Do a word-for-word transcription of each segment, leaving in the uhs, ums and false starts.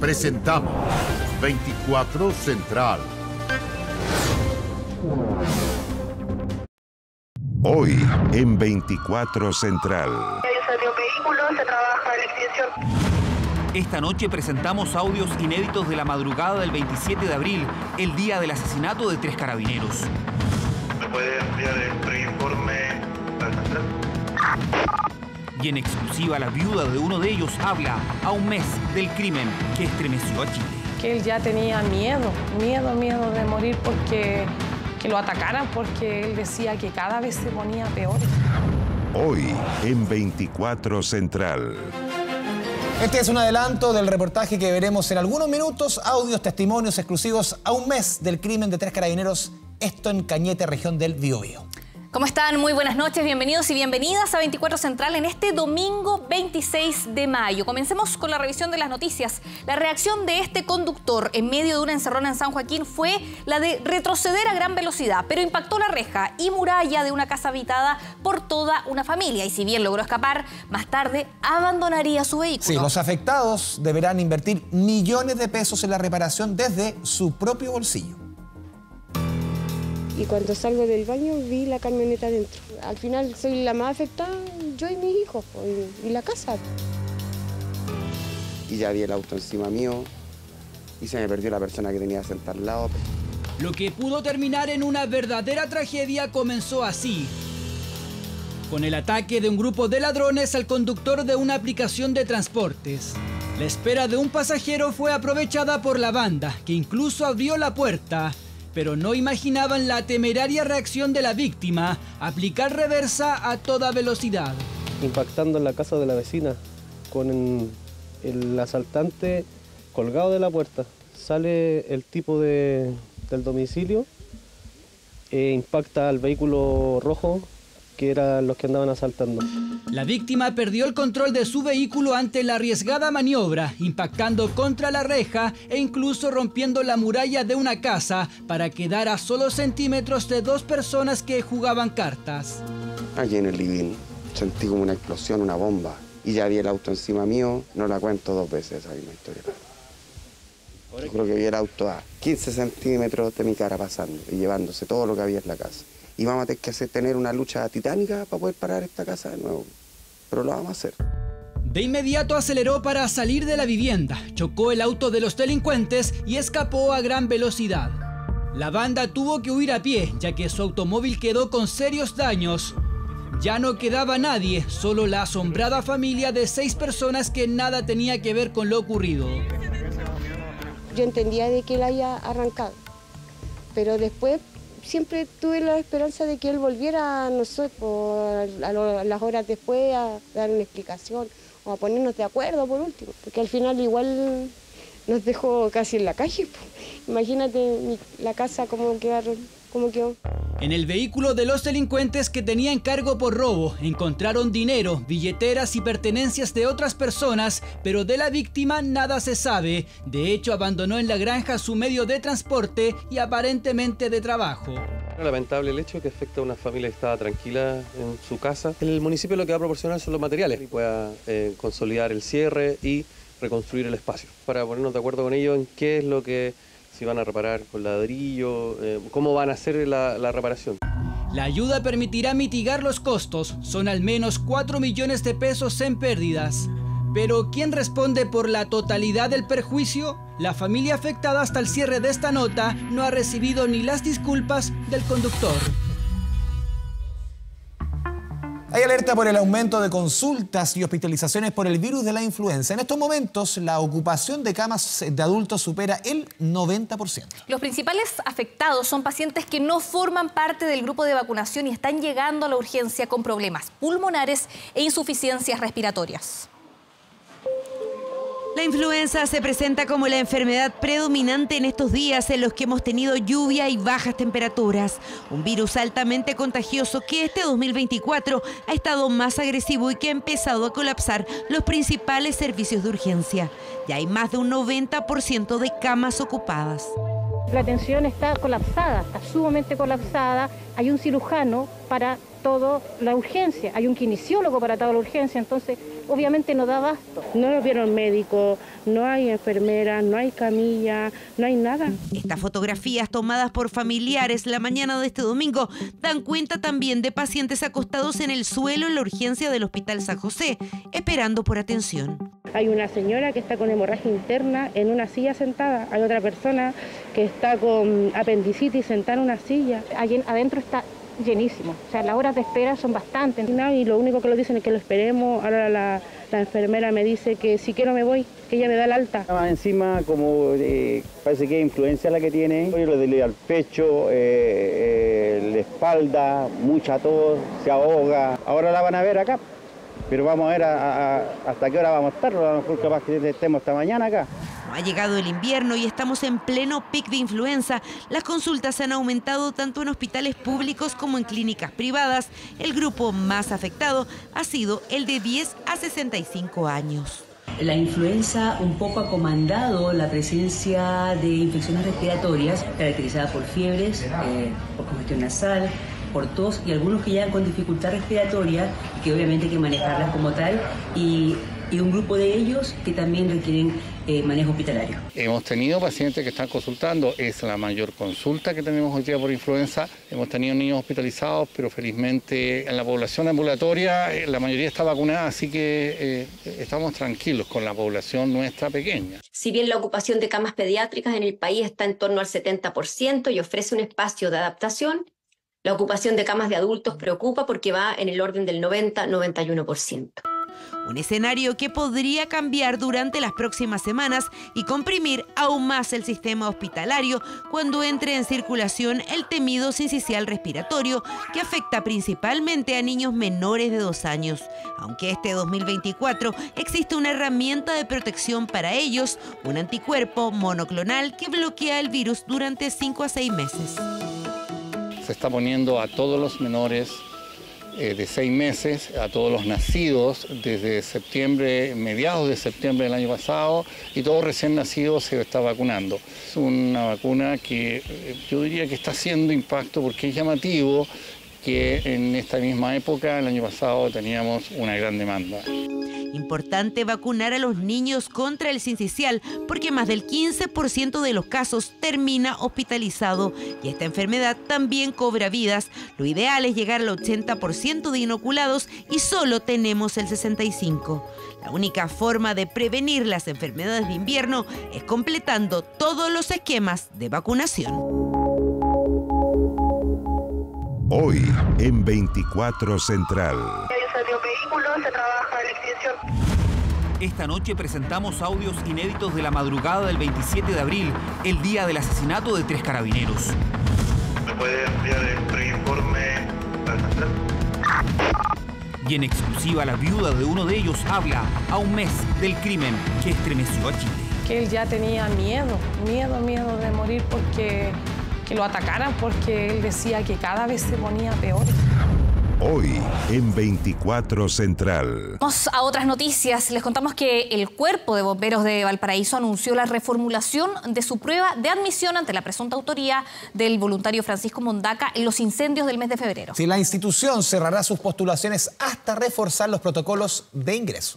Presentamos veinticuatro Central. Hoy en veinticuatro Central. Se trabaja en extinción. Esta noche presentamos audios inéditos de la madrugada del veintisiete de abril, el día del asesinato de tres carabineros. ¿Me puede enviar el preinforme al central? Y en exclusiva, la viuda de uno de ellos habla a un mes del crimen que estremeció a Chile. Que él ya tenía miedo, miedo, miedo de morir porque que lo atacaran, porque él decía que cada vez se ponía peor. Hoy en veinticuatro Central. Este es un adelanto del reportaje que veremos en algunos minutos. Audios, testimonios exclusivos a un mes del crimen de tres carabineros. Esto en Cañete, región del Biobío. ¿Cómo están? Muy buenas noches, bienvenidos y bienvenidas a veinticuatro Central en este domingo veintiséis de mayo. Comencemos con la revisión de las noticias. La reacción de este conductor en medio de una encerrona en San Joaquín fue la de retroceder a gran velocidad, pero impactó la reja y muralla de una casa habitada por toda una familia. Y si bien logró escapar, más tarde abandonaría su vehículo. Sí, los afectados deberán invertir millones de pesos en la reparación desde su propio bolsillo. Y cuando salgo del baño vi la camioneta adentro. Al final soy la más afectada, yo y mis hijos, y la casa. Y ya vi el auto encima mío y se me perdió la persona que tenía sentada al lado. Lo que pudo terminar en una verdadera tragedia comenzó así. Con el ataque de un grupo de ladrones al conductor de una aplicación de transportes. La espera de un pasajero fue aprovechada por la banda, que incluso abrió la puerta. Pero no imaginaban la temeraria reacción de la víctima, aplicar reversa a toda velocidad. Impactando en la casa de la vecina, con el, el asaltante colgado de la puerta. Sale el tipo de, del domicilio e impacta al vehículo rojo, que eran los que andaban asaltando. La víctima perdió el control de su vehículo ante la arriesgada maniobra, impactando contra la reja e incluso rompiendo la muralla de una casa para quedar a solo centímetros de dos personas que jugaban cartas. Allí en el living sentí como una explosión, una bomba. Y ya vi el auto encima mío, no la cuento dos veces esa misma historia. Yo creo que vi el auto a quince centímetros de mi cara pasando y llevándose todo lo que había en la casa. Y vamos a tener que hacer, tener una lucha titánica para poder parar esta casa de nuevo. Pero lo vamos a hacer. De inmediato aceleró para salir de la vivienda, chocó el auto de los delincuentes y escapó a gran velocidad. La banda tuvo que huir a pie, ya que su automóvil quedó con serios daños. Ya no quedaba nadie, solo la asombrada familia de seis personas que nada tenía que ver con lo ocurrido. Yo entendía de que él haya arrancado, pero después siempre tuve la esperanza de que él volviera, no sé, por, a, lo, a las horas después a dar una explicación o a ponernos de acuerdo por último, porque al final igual nos dejó casi en la calle. Imagínate mi, la casa cómo quedaron, cómo quedó. En el vehículo de los delincuentes que tenían cargo por robo, encontraron dinero, billeteras y pertenencias de otras personas, pero de la víctima nada se sabe. De hecho, abandonó en la granja su medio de transporte y aparentemente de trabajo. Lamentable el hecho que afecta a una familia que estaba tranquila en su casa. El municipio lo que va a proporcionar son los materiales y pueda eh, consolidar el cierre y reconstruir el espacio, para ponernos de acuerdo con ellos en qué es lo que si van a reparar con ladrillo, eh, cómo van a hacer la, la reparación. La ayuda permitirá mitigar los costos, son al menos cuatro millones de pesos en pérdidas. Pero ¿quién responde por la totalidad del perjuicio? La familia afectada hasta el cierre de esta nota no ha recibido ni las disculpas del conductor. Hay alerta por el aumento de consultas y hospitalizaciones por el virus de la influenza. En estos momentos, la ocupación de camas de adultos supera el noventa por ciento. Los principales afectados son pacientes que no forman parte del grupo de vacunación y están llegando a la urgencia con problemas pulmonares e insuficiencias respiratorias. La influenza se presenta como la enfermedad predominante en estos días en los que hemos tenido lluvia y bajas temperaturas. Un virus altamente contagioso que este dos mil veinticuatro ha estado más agresivo y que ha empezado a colapsar los principales servicios de urgencia. Ya hay más de un noventa por ciento de camas ocupadas. La atención está colapsada, está sumamente colapsada. Hay un cirujano para toda la urgencia, hay un kinesiólogo para toda la urgencia, entonces obviamente no da abasto. No nos vieron médicos, no hay enfermeras, no hay camilla, no hay nada. Estas fotografías tomadas por familiares la mañana de este domingo dan cuenta también de pacientes acostados en el suelo en la urgencia del Hospital San José, esperando por atención. Hay una señora que está con hemorragia interna en una silla sentada, hay otra persona que está con apendicitis sentada en una silla. Allí adentro está llenísimo, o sea, las horas de espera son bastantes. Y lo único que lo dicen es que lo esperemos. Ahora la, la enfermera me dice que si quiero me voy, que ella me da el alta. Más encima, como eh, parece que es influencia la que tiene, le duele al pecho, eh, eh, la espalda, mucha tos, se ahoga. Ahora la van a ver acá, pero vamos a ver a, a, hasta qué hora vamos a estar. A lo mejor capaz que estemos esta mañana acá. Ha llegado el invierno y estamos en pleno pic de influenza. Las consultas han aumentado tanto en hospitales públicos como en clínicas privadas. El grupo más afectado ha sido el de diez a sesenta y cinco años. La influenza un poco ha comandado la presencia de infecciones respiratorias caracterizadas por fiebres, eh, por congestión nasal, por tos y algunos que llegan con dificultad respiratoria y que obviamente hay que manejarlas como tal, y, y un grupo de ellos que también requieren eh, manejo hospitalario. Hemos tenido pacientes que están consultando, es la mayor consulta que tenemos hoy día por influenza. Hemos tenido niños hospitalizados, pero felizmente en la población ambulatoria eh, la mayoría está vacunada, así que eh, estamos tranquilos con la población nuestra pequeña. Si bien la ocupación de camas pediátricas en el país está en torno al setenta por ciento y ofrece un espacio de adaptación, la ocupación de camas de adultos preocupa porque va en el orden del noventa a noventa y uno por ciento. Un escenario que podría cambiar durante las próximas semanas y comprimir aún más el sistema hospitalario cuando entre en circulación el temido sincicial respiratorio que afecta principalmente a niños menores de dos años. Aunque este dos mil veinticuatro existe una herramienta de protección para ellos, un anticuerpo monoclonal que bloquea el virus durante cinco a seis meses. Se está poniendo a todos los menores eh, de seis meses, a todos los nacidos desde septiembre, mediados de septiembre del año pasado, y todos recién nacidos se está vacunando. Es una vacuna que eh, yo diría que está haciendo impacto porque es llamativo que en esta misma época, el año pasado, teníamos una gran demanda. Importante vacunar a los niños contra el sincicial porque más del quince por ciento de los casos termina hospitalizado y esta enfermedad también cobra vidas. Lo ideal es llegar al ochenta por ciento de inoculados y solo tenemos el sesenta y cinco por ciento. La única forma de prevenir las enfermedades de invierno es completando todos los esquemas de vacunación. Hoy en veinticuatro Central. Se trabaja en extinción. Esta noche presentamos audios inéditos de la madrugada del veintisiete de abril, el día del asesinato de tres carabineros. ¿Me puede enviar el preinforme al central? Y en exclusiva la viuda de uno de ellos habla a un mes del crimen que estremeció a Chile. Que él ya tenía miedo, miedo, miedo de morir porque que lo atacaran, porque él decía que cada vez se ponía peor. Hoy en veinticuatro Central. Vamos a otras noticias. Les contamos que el Cuerpo de Bomberos de Valparaíso anunció la reformulación de su prueba de admisión ante la presunta autoría del voluntario Francisco Mondaca en los incendios del mes de febrero. Sí, la institución cerrará sus postulaciones hasta reforzar los protocolos de ingreso.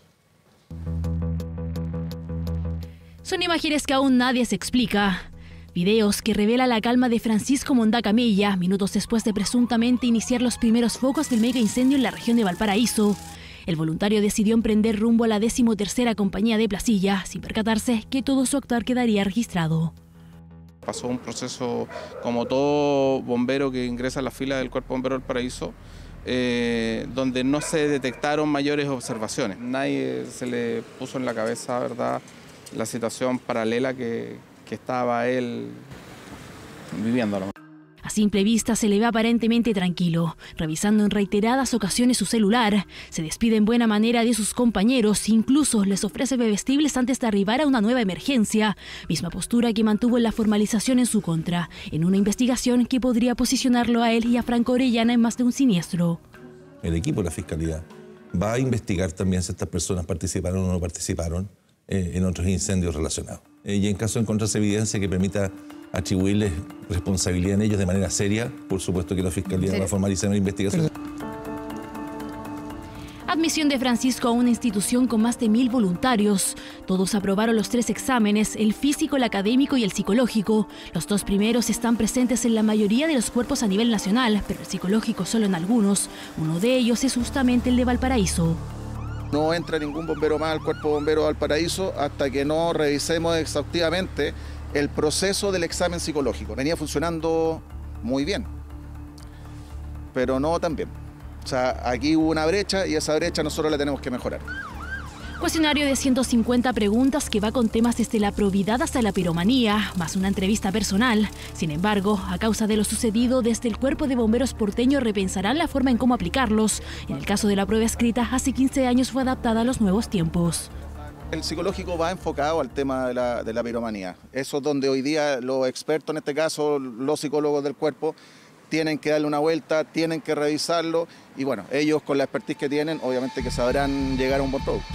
Son imágenes que aún nadie se explica. Videos que revelan la calma de Francisco Mondaca Mella, minutos después de presuntamente iniciar los primeros focos del mega incendio en la región de Valparaíso. El voluntario decidió emprender rumbo a la decimotercera compañía de Placilla, sin percatarse que todo su actuar quedaría registrado. Pasó un proceso como todo bombero que ingresa a la fila del Cuerpo Bombero del Valparaíso, eh, donde no se detectaron mayores observaciones. Nadie se le puso en la cabeza, ¿verdad?, la situación paralela que... que estaba él viviéndolo. A simple vista se le ve aparentemente tranquilo, revisando en reiteradas ocasiones su celular. Se despide en buena manera de sus compañeros, incluso les ofrece bebestibles antes de arribar a una nueva emergencia. Misma postura que mantuvo en la formalización en su contra, en una investigación que podría posicionarlo a él y a Franco Orellana en más de un siniestro. El equipo de la Fiscalía va a investigar también si estas personas participaron o no participaron eh, en otros incendios relacionados. Y en caso de encontrarse evidencia que permita atribuirles responsabilidad en ellos de manera seria, por supuesto que la Fiscalía sí. va a formalizar una investigación. Admisión de Francisco a una institución con más de mil voluntarios. Todos aprobaron los tres exámenes, el físico, el académico y el psicológico. Los dos primeros están presentes en la mayoría de los cuerpos a nivel nacional, pero el psicológico solo en algunos. Uno de ellos es justamente el de Valparaíso. No entra ningún bombero más al Cuerpo Bombero de Valparaíso hasta que no revisemos exhaustivamente el proceso del examen psicológico. Venía funcionando muy bien, pero no tan bien. O sea, aquí hubo una brecha y esa brecha nosotros la tenemos que mejorar. Cuestionario de ciento cincuenta preguntas que va con temas desde la probidad hasta la piromanía, más una entrevista personal. Sin embargo, a causa de lo sucedido, desde el Cuerpo de Bomberos porteño repensarán la forma en cómo aplicarlos. En el caso de la prueba escrita, hace quince años fue adaptada a los nuevos tiempos. El psicológico va enfocado al tema de la, de la piromanía. Eso es donde hoy día los expertos, en este caso los psicólogos del cuerpo, tienen que darle una vuelta, tienen que revisarlo y bueno, ellos con la expertise que tienen, obviamente que sabrán llegar a un buen producto.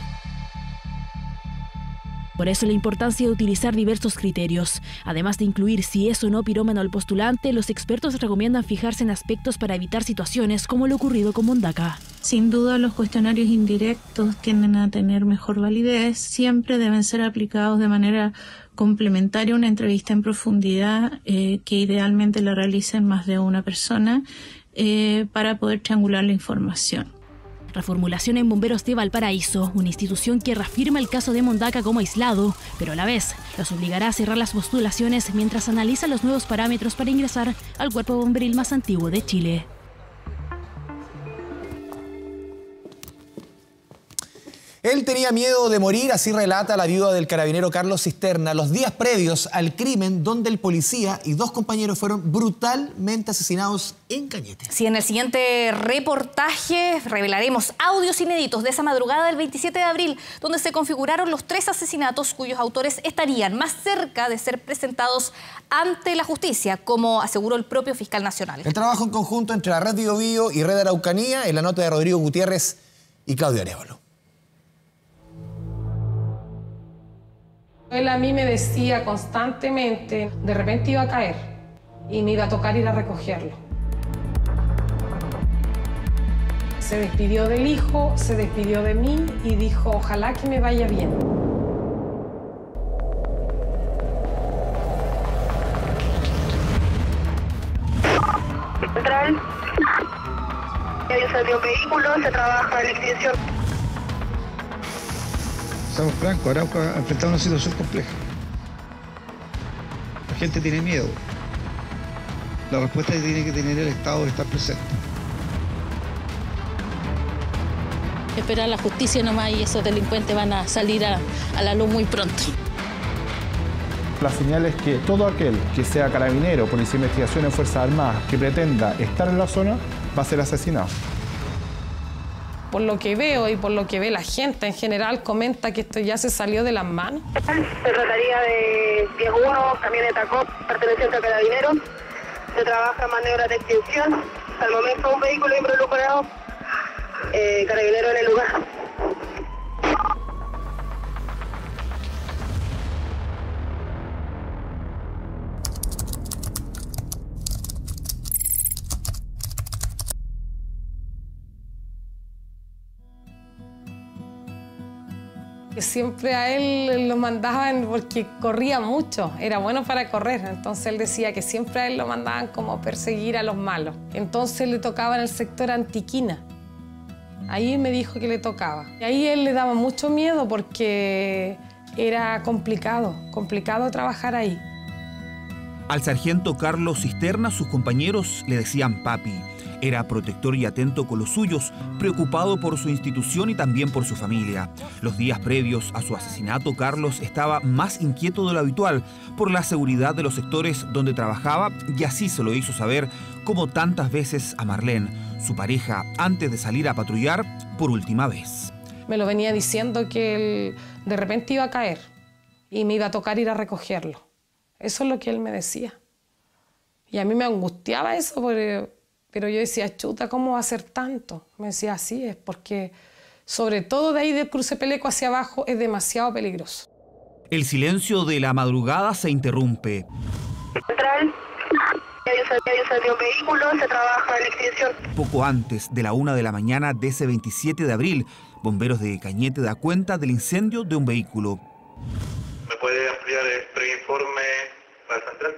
Por eso la importancia de utilizar diversos criterios. Además de incluir si es o no pirómano el postulante, los expertos recomiendan fijarse en aspectos para evitar situaciones como lo ocurrido con Mondaca. Sin duda, los cuestionarios indirectos tienden a tener mejor validez. Siempre deben ser aplicados de manera complementaria a una entrevista en profundidad eh, que idealmente la realicen más de una persona eh, para poder triangular la información. Reformulación en Bomberos de Valparaíso, una institución que reafirma el caso de Mondaca como aislado, pero a la vez los obligará a cerrar las postulaciones mientras analiza los nuevos parámetros para ingresar al cuerpo bomberil más antiguo de Chile. Él tenía miedo de morir, así relata la viuda del carabinero Carlos Cisterna, los días previos al crimen donde el policía y dos compañeros fueron brutalmente asesinados en Cañete. Sí, en el siguiente reportaje revelaremos audios inéditos de esa madrugada del veintisiete de abril, donde se configuraron los tres asesinatos cuyos autores estarían más cerca de ser presentados ante la justicia, como aseguró el propio fiscal nacional. El trabajo en conjunto entre la Red Bio Bio y Red Araucanía, en la nota de Rodrigo Gutiérrez y Claudio Arevalo. Él a mí me decía constantemente, de repente iba a caer y me iba a tocar ir a recogerlo. Se despidió del hijo, se despidió de mí y dijo, ojalá que me vaya bien. Central, incendio un vehículo, se trabaja en la extinción. Estamos francos, Arauca ha enfrentado una situación compleja. La gente tiene miedo. La respuesta que tiene que tener el Estado es estar presente. Esperar la justicia nomás y esos delincuentes van a salir a, a la luz muy pronto. La señal es que todo aquel que sea carabinero, policía de investigación en Fuerzas Armadas, que pretenda estar en la zona, va a ser asesinado. Por lo que veo y por lo que ve la gente en general, comenta que esto ya se salió de las manos. Se trataría de diez uno, camioneta C O P perteneciente a Carabineros. Se trabaja en maniobra de extinción. Al momento un vehículo involucrado, eh, Carabinero en el lugar. Siempre a él lo mandaban porque corría mucho, era bueno para correr, entonces él decía que siempre a él lo mandaban como perseguir a los malos. Entonces le tocaba en el sector Antiquina, ahí me dijo que le tocaba. Y ahí él le daba mucho miedo porque era complicado, complicado trabajar ahí. Al sargento Carlos Cisterna sus compañeros le decían papi. Era protector y atento con los suyos, preocupado por su institución y también por su familia. Los días previos a su asesinato, Carlos estaba más inquieto de lo habitual por la seguridad de los sectores donde trabajaba y así se lo hizo saber, como tantas veces a Marlene, su pareja, antes de salir a patrullar por última vez. Me lo venía diciendo que él de repente iba a caer y me iba a tocar ir a recogerlo. Eso es lo que él me decía. Y a mí me angustiaba eso porque... Pero yo decía, chuta, ¿cómo va a ser tanto? Me decía, así es, porque sobre todo de ahí del cruce Peleco hacia abajo es demasiado peligroso. El silencio de la madrugada se interrumpe. Central, Incendio un vehículo, se trabaja en extinción. Poco antes de la una de la mañana de ese veintisiete de abril, bomberos de Cañete da cuenta del incendio de un vehículo. ¿Me puede ampliar el preinforme para central?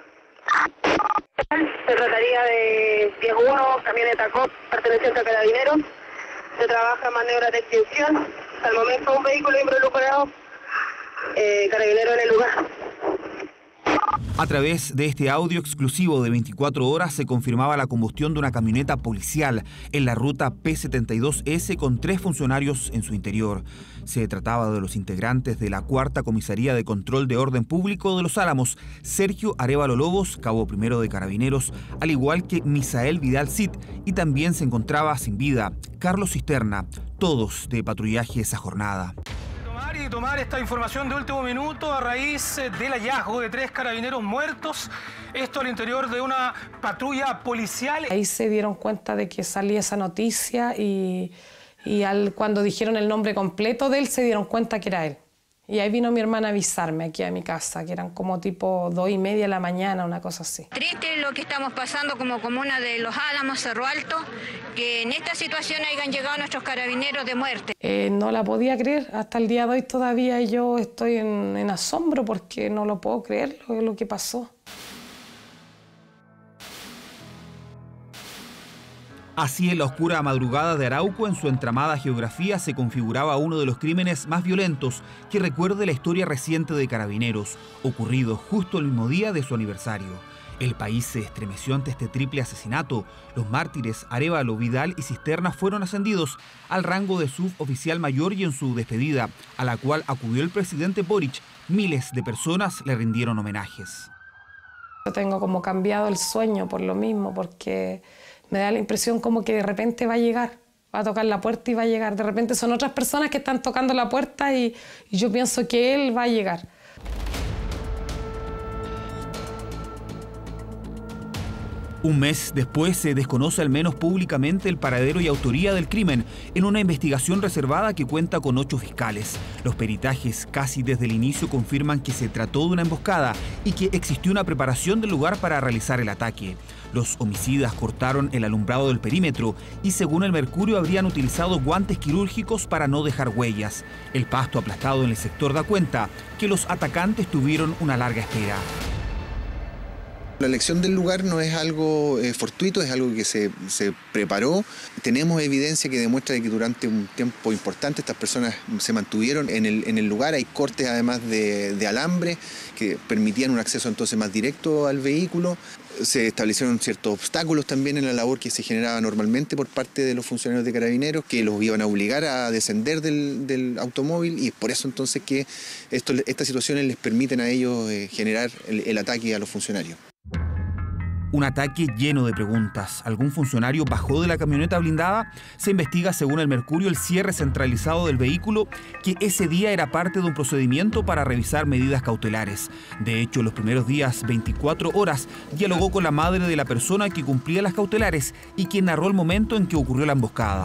Se trataría de diez uno, camioneta C O P perteneciente a Carabineros. Se trabaja en maniobra de extinción. Hasta el momento un vehículo involucrado, eh, Carabinero en el lugar. A través de este audio exclusivo de veinticuatro horas se confirmaba la combustión de una camioneta policial en la ruta P setenta y dos ese con tres funcionarios en su interior. Se trataba de los integrantes de la Cuarta Comisaría de Control de Orden Público de Los Álamos, Sergio Arévalo Lobos, cabo primero de Carabineros, al igual que Misael Vidal Cid, y también se encontraba sin vida Carlos Cisterna, todos de patrullaje esa jornada. Y tomar esta información de último minuto a raíz del hallazgo de tres carabineros muertos, esto al interior de una patrulla policial. Ahí se dieron cuenta de que salía esa noticia y, y al, cuando dijeron el nombre completo de él se dieron cuenta que era él. Y ahí vino mi hermana a avisarme aquí a mi casa, que eran como tipo dos y media de la mañana, una cosa así. Triste lo que estamos pasando como comuna de Los Álamos, Cerro Alto, que en esta situación hayan llegado nuestros carabineros de muerte. Eh, no la podía creer, hasta el día de hoy todavía yo estoy en, en asombro porque no lo puedo creer lo, lo que pasó. Así, en la oscura madrugada de Arauco, en su entramada geografía, se configuraba uno de los crímenes más violentos que recuerde la historia reciente de Carabineros, ocurrido justo el mismo día de su aniversario. El país se estremeció ante este triple asesinato. Los mártires Arévalo, Vidal y Cisterna fueron ascendidos al rango de suboficial mayor y en su despedida, a la cual acudió el presidente Boric, miles de personas le rindieron homenajes. Yo tengo como cambiado el sueño por lo mismo, porque me da la impresión como que de repente va a llegar, va a tocar la puerta y va a llegar. De repente son otras personas que están tocando la puerta y, y yo pienso que él va a llegar. Un mes después se desconoce al menos públicamente el paradero y autoría del crimen en una investigación reservada que cuenta con ocho fiscales. Los peritajes casi desde el inicio confirman que se trató de una emboscada y que existió una preparación del lugar para realizar el ataque. Los homicidas cortaron el alumbrado del perímetro y, según el Mercurio, habrían utilizado guantes quirúrgicos para no dejar huellas. El pasto aplastado en el sector da cuenta que los atacantes tuvieron una larga espera. La elección del lugar no es algo eh, fortuito, es algo que se, se preparó. Tenemos evidencia que demuestra que durante un tiempo importante estas personas se mantuvieron en el, en el lugar. Hay cortes además de, de alambre que permitían un acceso entonces más directo al vehículo. Se establecieron ciertos obstáculos también en la labor que se generaba normalmente por parte de los funcionarios de Carabineros, que los iban a obligar a descender del, del automóvil, y es por eso entonces que esto, estas situaciones les permiten a ellos eh, generar el, el ataque a los funcionarios. Un ataque lleno de preguntas. ¿Algún funcionario bajó de la camioneta blindada? Se investiga, según el Mercurio, el cierre centralizado del vehículo, que ese día era parte de un procedimiento para revisar medidas cautelares. De hecho, los primeros días, veinticuatro horas, dialogó con la madre de la persona que cumplía las cautelares y quien narró el momento en que ocurrió la emboscada.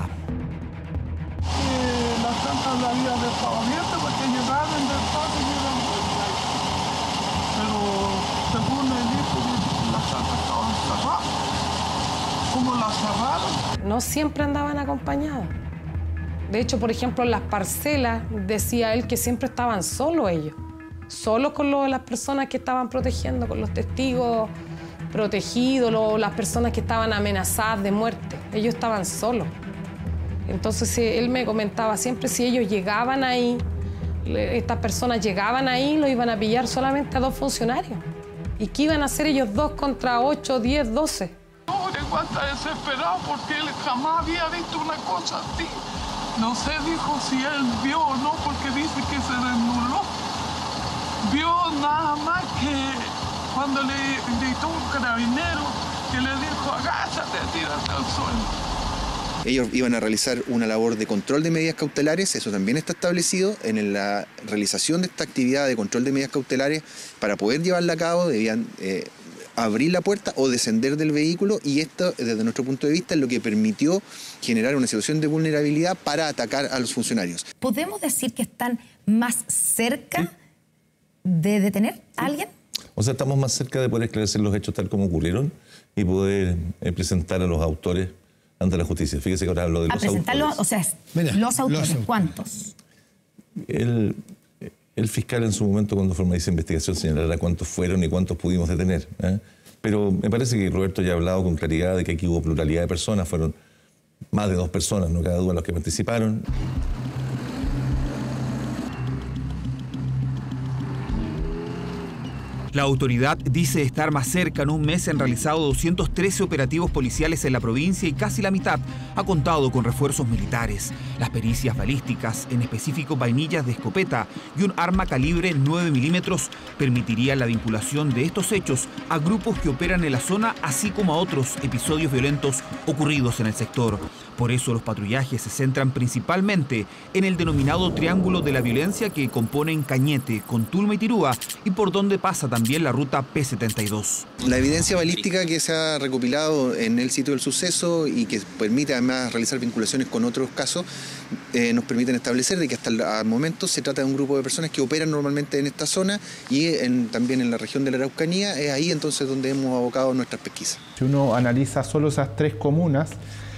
Eh, las tantas la habían dejado abierta porque llegaban del parque y eran buenas. Pero según el hijo, las tantas estaban cerradas. ¿Cómo las cerraron? No siempre andaban acompañados. De hecho, por ejemplo, en las parcelas decía él que siempre estaban solos ellos. Solos con lo, las personas que estaban protegiendo, con los testigos protegidos, lo, las personas que estaban amenazadas de muerte. Ellos estaban solos. Entonces él me comentaba siempre si ellos llegaban ahí, estas personas llegaban ahí, lo iban a pillar solamente a dos funcionarios. ¿Y qué iban a hacer ellos dos contra ocho, diez, doce? No, llegó hasta desesperado porque él jamás había visto una cosa así. No sé, dijo si él vio o no, porque dice que se desnudó. Vio nada más que cuando le gritó un carabinero que le dijo agáchate, tírate al suelo. Ellos iban a realizar una labor de control de medidas cautelares, eso también está establecido. En la realización de esta actividad de control de medidas cautelares, para poder llevarla a cabo debían eh, abrir la puerta o descender del vehículo, y esto, desde nuestro punto de vista, es lo que permitió generar una situación de vulnerabilidad para atacar a los funcionarios. ¿Podemos decir que están más cerca de detener a alguien? O sea, estamos más cerca de poder esclarecer los hechos tal como ocurrieron y poder eh, presentar a los autores ante la justicia. Fíjese que ahora hablo de a los presentarlos, autores. o sea, Mira, los autores, los- ¿cuántos? El, el fiscal en su momento, cuando formaliza investigación, señalará cuántos fueron y cuántos pudimos detener, ¿eh? Pero me parece que Roberto ya ha hablado con claridad de que aquí hubo pluralidad de personas, fueron más de dos personas, no cabe duda, los que participaron. La autoridad dice estar más cerca. En un mes se han realizado doscientos trece operativos policiales en la provincia y casi la mitad ha contado con refuerzos militares. Las pericias balísticas, en específico vainillas de escopeta y un arma calibre nueve milímetros, permitirían la vinculación de estos hechos a grupos que operan en la zona, así como a otros episodios violentos ocurridos en el sector. Por eso los patrullajes se centran principalmente en el denominado Triángulo de la Violencia que componen Cañete, Contulma y Tirúa, y por donde pasa también la ruta P setenta y dos. La evidencia balística que se ha recopilado en el sitio del suceso y que permite además realizar vinculaciones con otros casos, eh, nos permiten establecer de que hasta el al momento se trata de un grupo de personas que operan normalmente en esta zona y en, también en la región de la Araucanía. Es ahí entonces donde hemos abocado nuestras pesquisas. Si uno analiza solo esas tres comunas,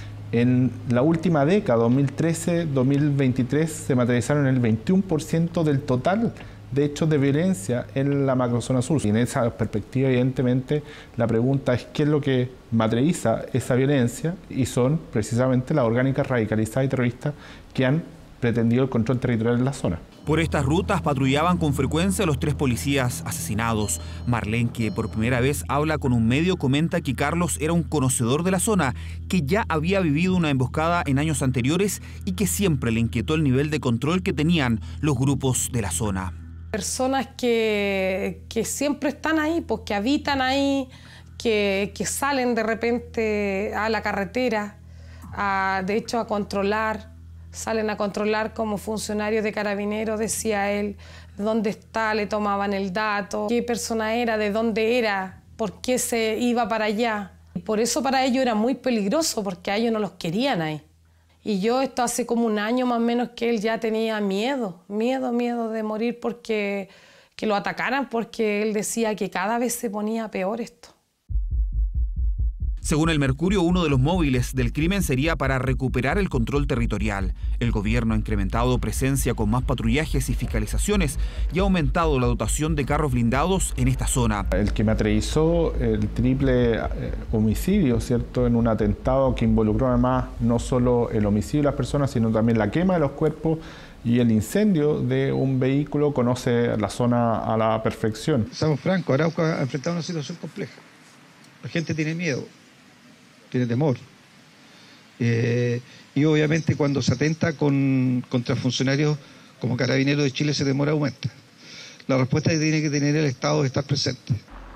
en la última década, dos mil trece a dos mil veintitrés, se materializaron el veintiuno por ciento del total de hechos de violencia en la macrozona sur. Y en esa perspectiva, evidentemente, la pregunta es qué es lo que materializa esa violencia, y son precisamente las orgánicas radicalizadas y terroristas que han pretendido el control territorial en la zona. Por estas rutas patrullaban con frecuencia los tres policías asesinados. Marlene, que por primera vez habla con un medio, comenta que Carlos era un conocedor de la zona, que ya había vivido una emboscada en años anteriores y que siempre le inquietó el nivel de control que tenían los grupos de la zona. Personas que, que siempre están ahí, pues, que habitan ahí, que, que salen de repente a la carretera, a, de hecho a controlar, salen a controlar como funcionarios de carabineros, decía él, dónde está, le tomaban el dato, qué persona era, de dónde era, por qué se iba para allá. Y por eso para ellos era muy peligroso, porque a ellos no los querían ahí. Y yo, esto hace como un año más o menos que él ya tenía miedo, miedo, miedo de morir porque que lo atacaran, porque él decía que cada vez se ponía peor esto. Según el Mercurio, uno de los móviles del crimen sería para recuperar el control territorial. El gobierno ha incrementado presencia con más patrullajes y fiscalizaciones y ha aumentado la dotación de carros blindados en esta zona. El que materializó el triple eh, homicidio, ¿cierto?, en un atentado que involucró además no solo el homicidio de las personas, sino también la quema de los cuerpos y el incendio de un vehículo, conoce la zona a la perfección. Estamos francos, Arauco ha enfrentado una situación compleja. La gente tiene miedo, tiene temor. Eh, y obviamente cuando se atenta con, contra funcionarios como Carabineros de Chile, ese temor aumenta. La respuesta que tiene que tener el Estado es estar presente.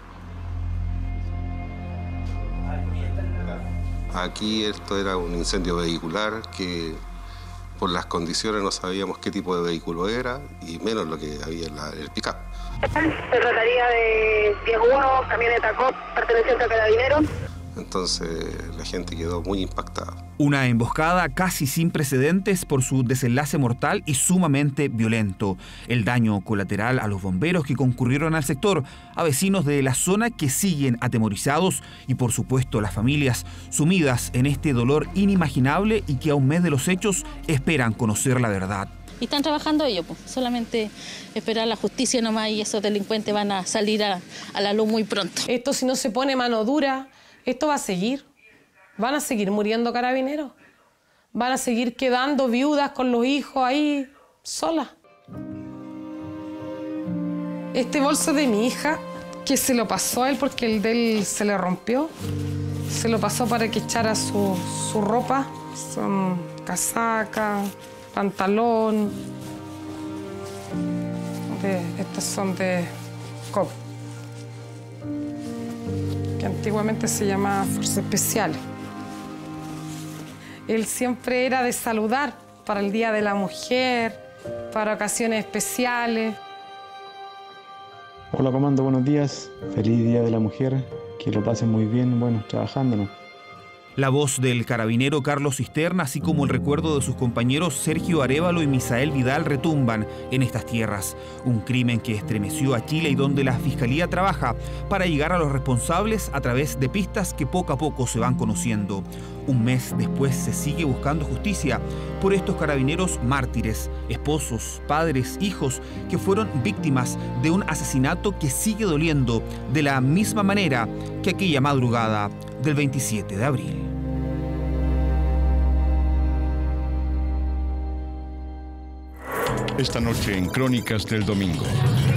Aquí esto era un incendio vehicular que por las condiciones no sabíamos qué tipo de vehículo era y menos lo que había en la, el pick-up. Se trataría de diez uno, camioneta C O P perteneciente a Carabineros. Entonces la gente quedó muy impactada. Una emboscada casi sin precedentes por su desenlace mortal y sumamente violento. El daño colateral a los bomberos que concurrieron al sector, a vecinos de la zona que siguen atemorizados y por supuesto las familias sumidas en este dolor inimaginable y que a un mes de los hechos esperan conocer la verdad. Y están trabajando ellos, pues. Solamente esperar la justicia nomás y esos delincuentes van a salir a, a la luz muy pronto. Esto, si no se pone mano dura, esto va a seguir. Van a seguir muriendo carabineros. Van a seguir quedando viudas con los hijos ahí solas. Este bolso de mi hija, que se lo pasó a él porque el de él se le rompió, se lo pasó para que echara su, su ropa. Son casaca, pantalón. De, estas son de C O P, que antiguamente se llamaba Fuerzas Especiales. Él siempre era de saludar para el Día de la Mujer, para ocasiones especiales. Hola, comando, buenos días. Feliz Día de la Mujer. Que lo pasen muy bien, bueno, trabajando, ¿no? La voz del carabinero Carlos Cisterna, así como el recuerdo de sus compañeros Sergio Arévalo y Misael Vidal retumban en estas tierras. Un crimen que estremeció a Chile y donde la Fiscalía trabaja para llegar a los responsables a través de pistas que poco a poco se van conociendo. Un mes después se sigue buscando justicia por estos carabineros mártires, esposos, padres, hijos que fueron víctimas de un asesinato que sigue doliendo de la misma manera que aquella madrugada del veintisiete de abril. Esta noche en Crónicas del Domingo.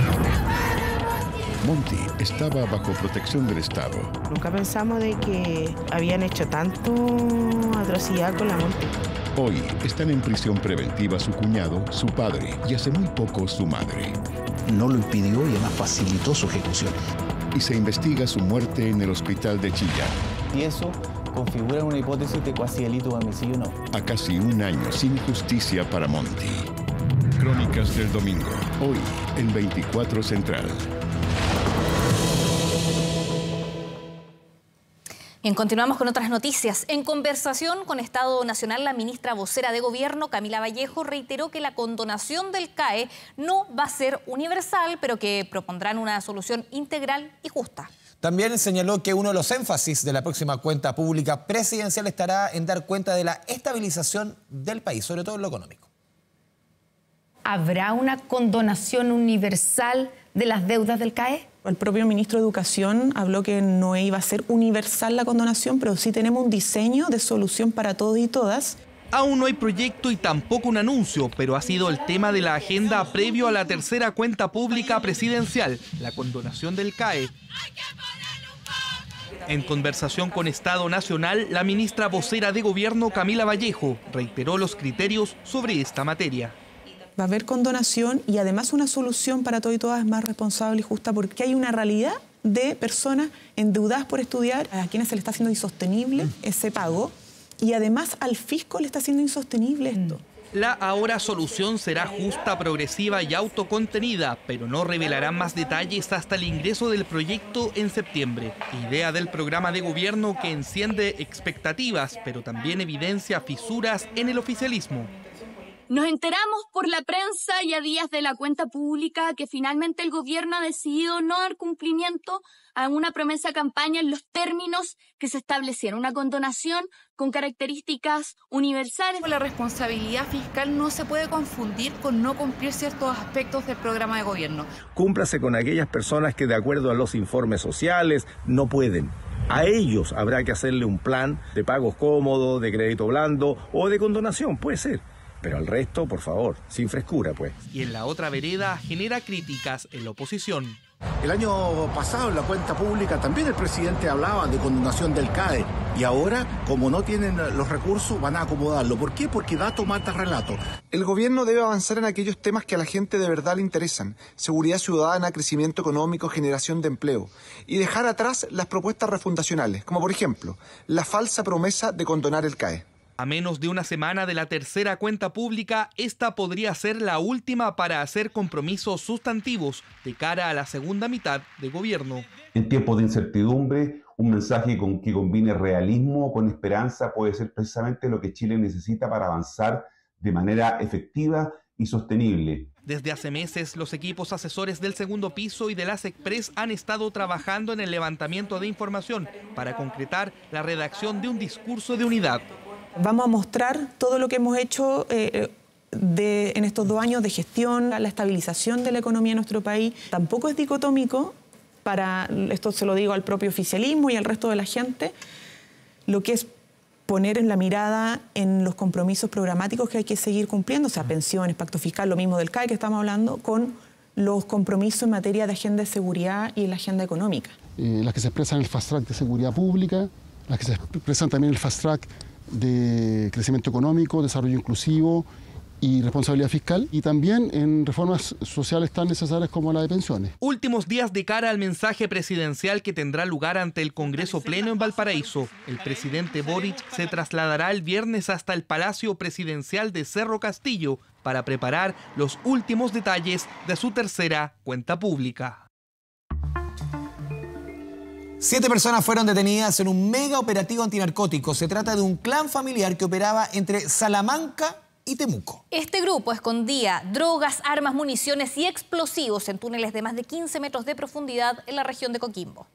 Monty estaba bajo protección del Estado. Nunca pensamos de que habían hecho tanto atrocidad con la Monty. Hoy están en prisión preventiva su cuñado, su padre y hace muy poco su madre. No lo impidió y además facilitó su ejecución. Y se investiga su muerte en el hospital de Chillán. Y eso configura una hipótesis de cuasi delito de homicidio, no. A casi un año sin justicia para Monty. Crónicas del Domingo, hoy en veinticuatro Central. Bien, continuamos con otras noticias. En conversación con Estado Nacional, la ministra vocera de Gobierno, Camila Vallejo, reiteró que la condonación del C A E no va a ser universal, pero que propondrán una solución integral y justa. También señaló que uno de los énfasis de la próxima cuenta pública presidencial estará en dar cuenta de la estabilización del país, sobre todo en lo económico. ¿Habrá una condonación universal de las deudas del C A E? El propio ministro de Educación habló que no iba a ser universal la condonación, pero sí tenemos un diseño de solución para todos y todas. Aún no hay proyecto y tampoco un anuncio, pero ha sido el tema de la agenda previo a la tercera cuenta pública presidencial, la condonación del C A E. En conversación con Estado Nacional, la ministra vocera de Gobierno, Camila Vallejo, reiteró los criterios sobre esta materia. Va a haber condonación y además una solución para todos y todas más responsable y justa, porque hay una realidad de personas endeudadas por estudiar a quienes se les está haciendo insostenible ese pago y además al fisco le está haciendo insostenible esto. La ahora solución será justa, progresiva y autocontenida, pero no revelarán más detalles hasta el ingreso del proyecto en septiembre. Idea del programa de gobierno que enciende expectativas, pero también evidencia fisuras en el oficialismo. Nos enteramos por la prensa y a días de la cuenta pública que finalmente el gobierno ha decidido no dar cumplimiento a una promesa campaña en los términos que se establecieron. Una condonación con características universales. La responsabilidad fiscal no se puede confundir con no cumplir ciertos aspectos del programa de gobierno. Cúmplase con aquellas personas que de acuerdo a los informes sociales no pueden. A ellos habrá que hacerle un plan de pagos cómodos, de crédito blando o de condonación, puede ser. Pero al resto, por favor, sin frescura, pues. Y en la otra vereda genera críticas en la oposición. El año pasado en la cuenta pública también el presidente hablaba de condonación del C A E y ahora, como no tienen los recursos, van a acomodarlo. ¿Por qué? Porque dato mata relato. El gobierno debe avanzar en aquellos temas que a la gente de verdad le interesan. Seguridad ciudadana, crecimiento económico, generación de empleo. Y dejar atrás las propuestas refundacionales, como por ejemplo, la falsa promesa de condonar el C A E. A menos de una semana de la tercera cuenta pública, esta podría ser la última para hacer compromisos sustantivos de cara a la segunda mitad de gobierno. En tiempos de incertidumbre, un mensaje con, que combine realismo con esperanza puede ser precisamente lo que Chile necesita para avanzar de manera efectiva y sostenible. Desde hace meses, los equipos asesores del segundo piso y de las Express han estado trabajando en el levantamiento de información para concretar la redacción de un discurso de unidad. Vamos a mostrar todo lo que hemos hecho eh, de, en estos dos años de gestión, la estabilización de la economía de nuestro país. Tampoco es dicotómico, para esto se lo digo al propio oficialismo y al resto de la gente, lo que es poner en la mirada en los compromisos programáticos que hay que seguir cumpliendo, o sea, pensiones, pacto fiscal, lo mismo del C A E que estamos hablando, con los compromisos en materia de agenda de seguridad y en la agenda económica. Eh, las que se expresan en el Fast Track de seguridad pública, las que se expresan también en el Fast Track de crecimiento económico, desarrollo inclusivo y responsabilidad fiscal, y también en reformas sociales tan necesarias como la de pensiones. Últimos días de cara al mensaje presidencial que tendrá lugar ante el Congreso Pleno en Valparaíso. El presidente Boric se trasladará el viernes hasta el Palacio Presidencial de Cerro Castillo para preparar los últimos detalles de su tercera cuenta pública. Siete personas fueron detenidas en un mega operativo antinarcótico. Se trata de un clan familiar que operaba entre Salamanca y Temuco. Este grupo escondía drogas, armas, municiones y explosivos en túneles de más de quince metros de profundidad en la región de Coquimbo.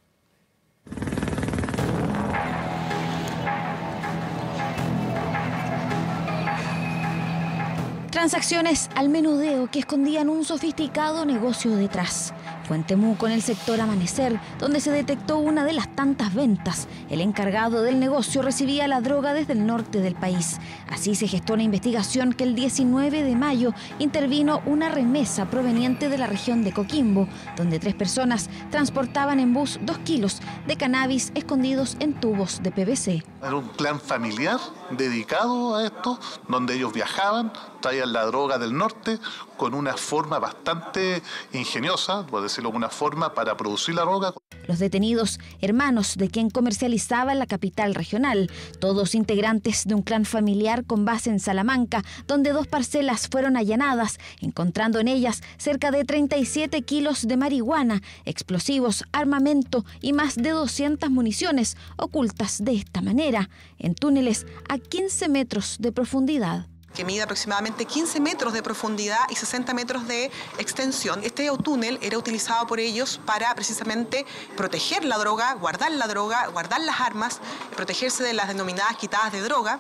Transacciones al menudeo que escondían un sofisticado negocio detrás. Fue en Temuco, en el sector Amanecer, donde se detectó una de las tantas ventas. El encargado del negocio recibía la droga desde el norte del país. Así se gestó una investigación que el diecinueve de mayo intervino una remesa proveniente de la región de Coquimbo, donde tres personas transportaban en bus dos kilos de cannabis escondidos en tubos de P V C. Era un clan familiar dedicado a esto, donde ellos viajaban, traían la droga del norte con una forma bastante ingeniosa, por decirlo de una forma, para producir la droga. Los detenidos, hermanos de quien comercializaba en la capital regional, todos integrantes de un clan familiar con base en Salamanca, donde dos parcelas fueron allanadas, encontrando en ellas cerca de treinta y siete kilos de marihuana, explosivos, armamento y más de doscientas municiones ocultas de esta manera, en túneles a quince metros de profundidad. Que mide aproximadamente quince metros de profundidad y sesenta metros de extensión. Este túnel era utilizado por ellos para precisamente proteger la droga, guardar la droga, guardar las armas, protegerse de las denominadas quitadas de droga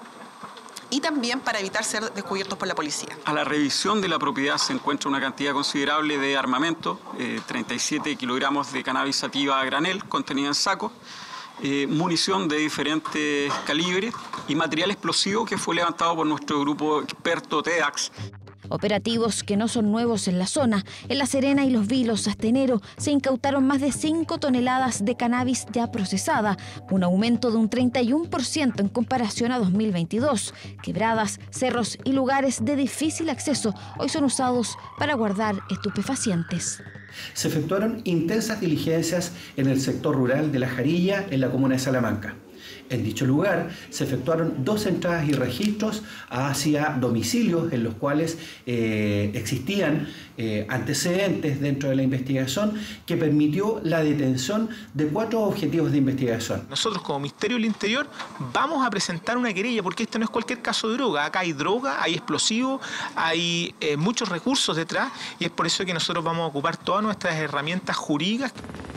y también para evitar ser descubiertos por la policía. A la revisión de la propiedad se encuentra una cantidad considerable de armamento, eh, treinta y siete kilogramos de cannabis sativa a granel contenida en saco, Eh, munición de diferentes calibres y material explosivo que fue levantado por nuestro grupo experto TEDAX. Operativos que no son nuevos en la zona. En La Serena y Los Vilos, hasta enero, se incautaron más de cinco toneladas de cannabis ya procesada, un aumento de un treinta y uno por ciento en comparación a dos mil veintidós. Quebradas, cerros y lugares de difícil acceso hoy son usados para guardar estupefacientes. Se efectuaron intensas diligencias en el sector rural de La Jarilla, en la comuna de Salamanca. En dicho lugar se efectuaron dos entradas y registros hacia domicilios en los cuales eh, existían eh, antecedentes dentro de la investigación que permitió la detención de cuatro objetivos de investigación. Nosotros como Ministerio del Interior vamos a presentar una querella porque este no es cualquier caso de droga. Acá hay droga, hay explosivos, hay eh, muchos recursos detrás y es por eso que nosotros vamos a ocupar todas nuestras herramientas jurídicas.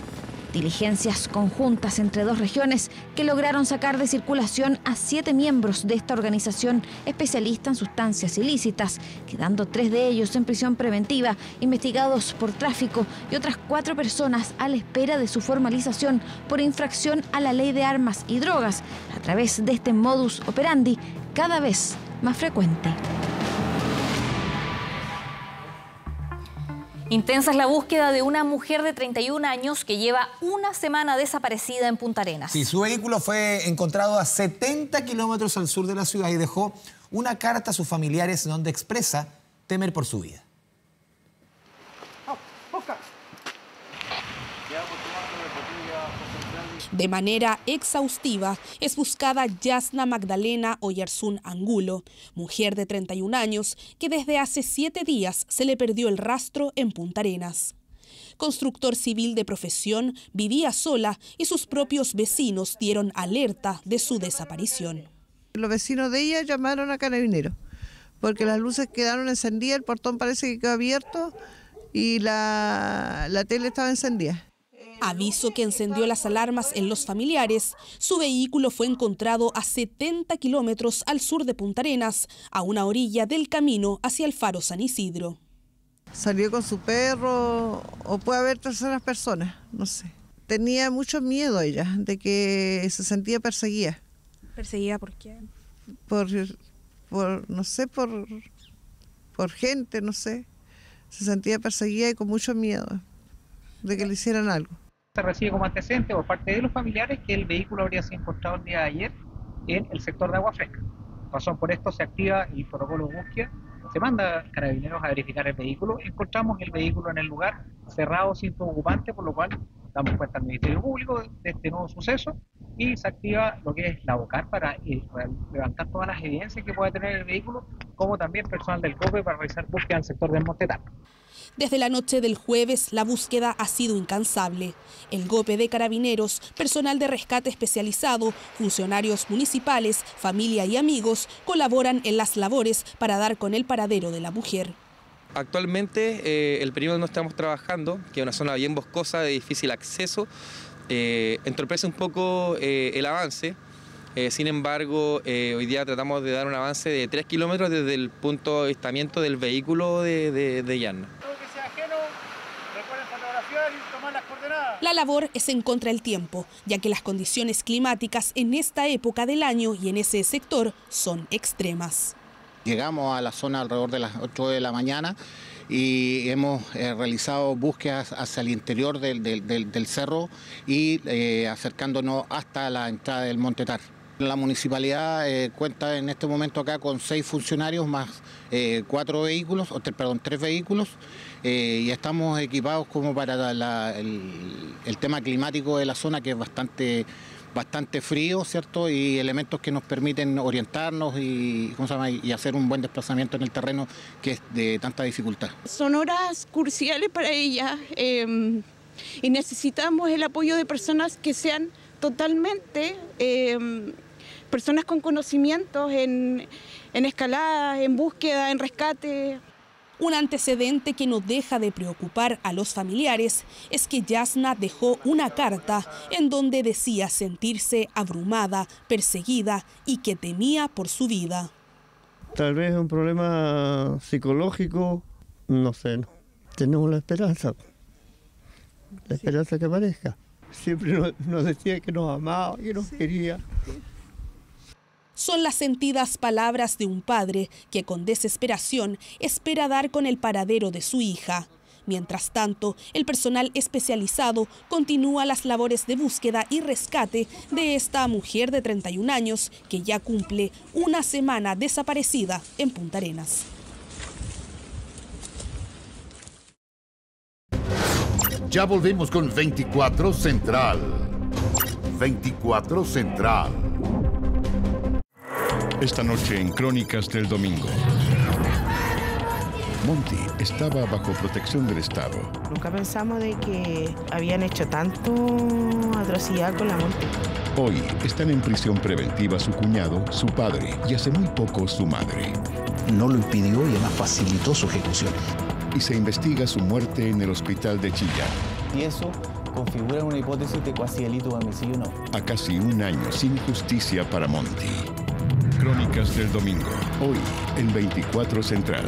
Diligencias conjuntas entre dos regiones que lograron sacar de circulación a siete miembros de esta organización especialista en sustancias ilícitas, quedando tres de ellos en prisión preventiva, investigados por tráfico, y otras cuatro personas a la espera de su formalización por infracción a la ley de armas y drogas, a través de este modus operandi cada vez más frecuente. Intensa es la búsqueda de una mujer de treinta y un años que lleva una semana desaparecida en Punta Arenas. Sí, su vehículo fue encontrado a setenta kilómetros al sur de la ciudad y dejó una carta a sus familiares donde expresa temer por su vida. De manera exhaustiva es buscada Yasna Magdalena Oyarzún Angulo, mujer de treinta y un años que desde hace siete días se le perdió el rastro en Punta Arenas. Constructor civil de profesión, vivía sola y sus propios vecinos dieron alerta de su desaparición. Los vecinos de ella llamaron a Carabineros porque las luces quedaron encendidas, el portón parece que quedó abierto y la, la tele estaba encendida. Aviso que encendió las alarmas en los familiares. Su vehículo fue encontrado a setenta kilómetros al sur de Punta Arenas, a una orilla del camino hacia el Faro San Isidro. Salió con su perro, o puede haber terceras personas, no sé. Tenía mucho miedo ella, de que se sentía perseguida. ¿Perseguida por quién? Por, por no sé, por, por gente, no sé. Se sentía perseguida y con mucho miedo de que le hicieran algo. Se recibe como antecedente por parte de los familiares que el vehículo habría sido encontrado el día de ayer en el sector de Agua Fresca. Razón por esto se activa el protocolo de búsqueda, se manda a Carabineros a verificar el vehículo, encontramos el vehículo en el lugar cerrado sin su ocupante, por lo cual damos cuenta al Ministerio Público de este nuevo suceso y se activa lo que es la BOCAR para eh, levantar todas las evidencias que pueda tener el vehículo, como también personal del COPE para realizar búsqueda en el sector del Monte Tapa. Desde la noche del jueves, la búsqueda ha sido incansable. El G O P E de Carabineros, personal de rescate especializado, funcionarios municipales, familia y amigos colaboran en las labores para dar con el paradero de la mujer. Actualmente eh, el perímetro donde estamos trabajando, que es una zona bien boscosa de difícil acceso, eh, entorpece un poco eh, el avance. Eh, sin embargo, eh, hoy día tratamos de dar un avance de tres kilómetros desde el punto de avistamiento del vehículo de, de, de Yasna. La labor es en contra del tiempo, ya que las condiciones climáticas en esta época del año y en ese sector son extremas. Llegamos a la zona alrededor de las ocho de la mañana y hemos eh, realizado búsquedas hacia el interior del, del, del, del cerro y eh, acercándonos hasta la entrada del Monte Tar. La municipalidad eh, cuenta en este momento acá con seis funcionarios más eh, cuatro vehículos, o perdón, tres vehículos eh, y estamos equipados como para la, la, el, el tema climático de la zona, que es bastante, bastante frío, ¿cierto? Y elementos que nos permiten orientarnos y, ¿cómo se llama? y hacer un buen desplazamiento en el terreno que es de tanta dificultad. Son horas cruciales para ella eh, y necesitamos el apoyo de personas que sean totalmente eh, personas con conocimientos en, en escalada, en búsqueda, en rescate. Un antecedente que no deja de preocupar a los familiares es que Yasna dejó una carta en donde decía sentirse abrumada, perseguida y que temía por su vida. Tal vez un problema psicológico, no sé, no. Tenemos la esperanza, la esperanza que aparezca. Siempre nos, nos decía que nos amaba, que nos quería. Son las sentidas palabras de un padre que con desesperación espera dar con el paradero de su hija. Mientras tanto, el personal especializado continúa las labores de búsqueda y rescate de esta mujer de treinta y un años que ya cumple una semana desaparecida en Punta Arenas. Ya volvemos con veinticuatro Central. veinticuatro Central. Esta noche en Crónicas del Domingo. Monty estaba bajo protección del Estado. Nunca pensamos de que habían hecho tanto atrocidad con la Monty. Hoy están en prisión preventiva su cuñado, su padre y hace muy poco su madre. No lo impidió y además facilitó su ejecución. Y se investiga su muerte en el hospital de Chillán. Y eso configura una hipótesis de cuasi delito de homicidio, ¿no? A casi un año sin justicia para Monty. Crónicas del Domingo, hoy en veinticuatro Central.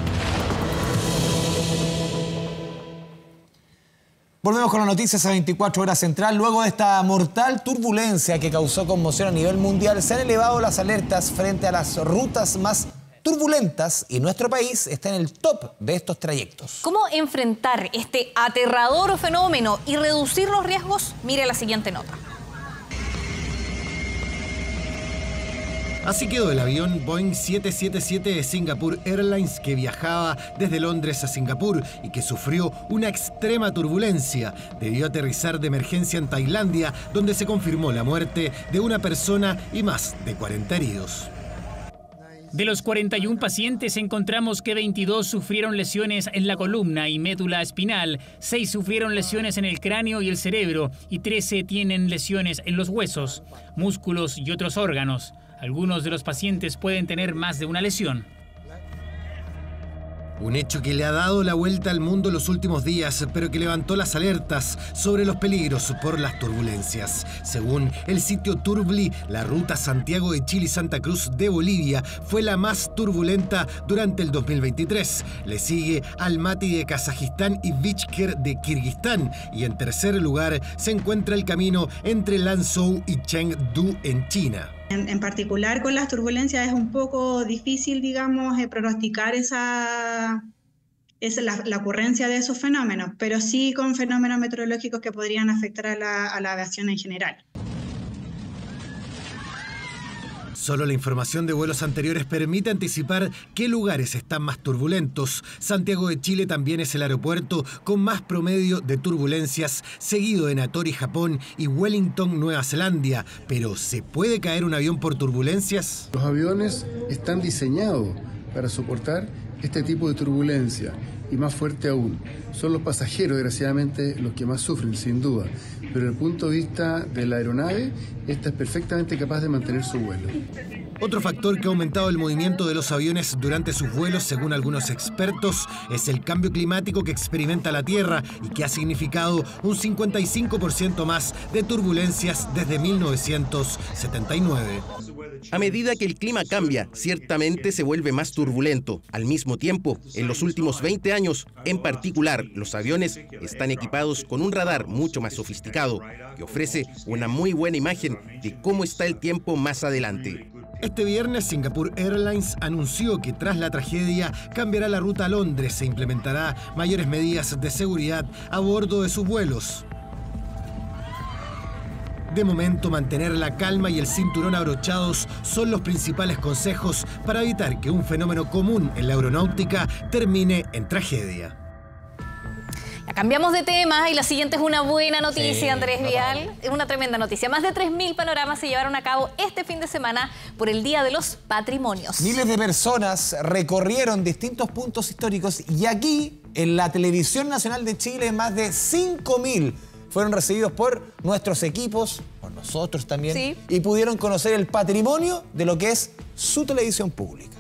Volvemos con las noticias a veinticuatro horas Central. Luego de esta mortal turbulencia que causó conmoción a nivel mundial, se han elevado las alertas frente a las rutas más turbulentas y nuestro país está en el top de estos trayectos. ¿Cómo enfrentar este aterrador fenómeno y reducir los riesgos? Mire la siguiente nota. Así quedó el avión Boeing siete siete siete de Singapore Airlines que viajaba desde Londres a Singapur y que sufrió una extrema turbulencia. Debió aterrizar de emergencia en Tailandia, donde se confirmó la muerte de una persona y más de cuarenta heridos. De los cuarenta y un pacientes encontramos que veintidós sufrieron lesiones en la columna y médula espinal, seis sufrieron lesiones en el cráneo y el cerebro y trece tienen lesiones en los huesos, músculos y otros órganos. Algunos de los pacientes pueden tener más de una lesión. Un hecho que le ha dado la vuelta al mundo los últimos días, pero que levantó las alertas sobre los peligros por las turbulencias. Según el sitio Turbli, la ruta Santiago de Chile y Santa Cruz de Bolivia fue la más turbulenta durante el dos mil veintitrés. Le sigue Almaty de Kazajistán y Bichker de Kirguistán. Y en tercer lugar se encuentra el camino entre Lanzhou y Chengdu en China. En, en particular con las turbulencias es un poco difícil, digamos, eh, pronosticar esa, esa la, la ocurrencia de esos fenómenos, pero sí con fenómenos meteorológicos que podrían afectar a la, a la aviación en general. Solo la información de vuelos anteriores permite anticipar qué lugares están más turbulentos. Santiago de Chile también es el aeropuerto con más promedio de turbulencias, seguido de Natori, Japón y Wellington, Nueva Zelanda. Pero, ¿se puede caer un avión por turbulencias? Los aviones están diseñados para soportar este tipo de turbulencia y más fuerte aún. Son los pasajeros, desgraciadamente, los que más sufren, sin duda. Pero desde el punto de vista de la aeronave, esta es perfectamente capaz de mantener su vuelo. Otro factor que ha aumentado el movimiento de los aviones durante sus vuelos, según algunos expertos, es el cambio climático que experimenta la Tierra y que ha significado un cincuenta y cinco por ciento más de turbulencias desde mil novecientos setenta y nueve. A medida que el clima cambia, ciertamente se vuelve más turbulento. Al mismo tiempo, en los últimos veinte años, en particular, los aviones están equipados con un radar mucho más sofisticado, que ofrece una muy buena imagen de cómo está el tiempo más adelante. Este viernes, Singapore Airlines anunció que tras la tragedia cambiará la ruta a Londres e implementará mayores medidas de seguridad a bordo de sus vuelos. De momento, mantener la calma y el cinturón abrochados son los principales consejos para evitar que un fenómeno común en la aeronáutica termine en tragedia. Cambiamos de tema y la siguiente es una buena noticia, sí, Andrés Vial. Es una tremenda noticia. Más de tres mil panoramas se llevaron a cabo este fin de semana por el Día de los Patrimonios. Miles de personas recorrieron distintos puntos históricos y aquí, en la Televisión Nacional de Chile, más de cinco mil fueron recibidos por nuestros equipos, por nosotros también, sí, y pudieron conocer el patrimonio de lo que es su televisión pública.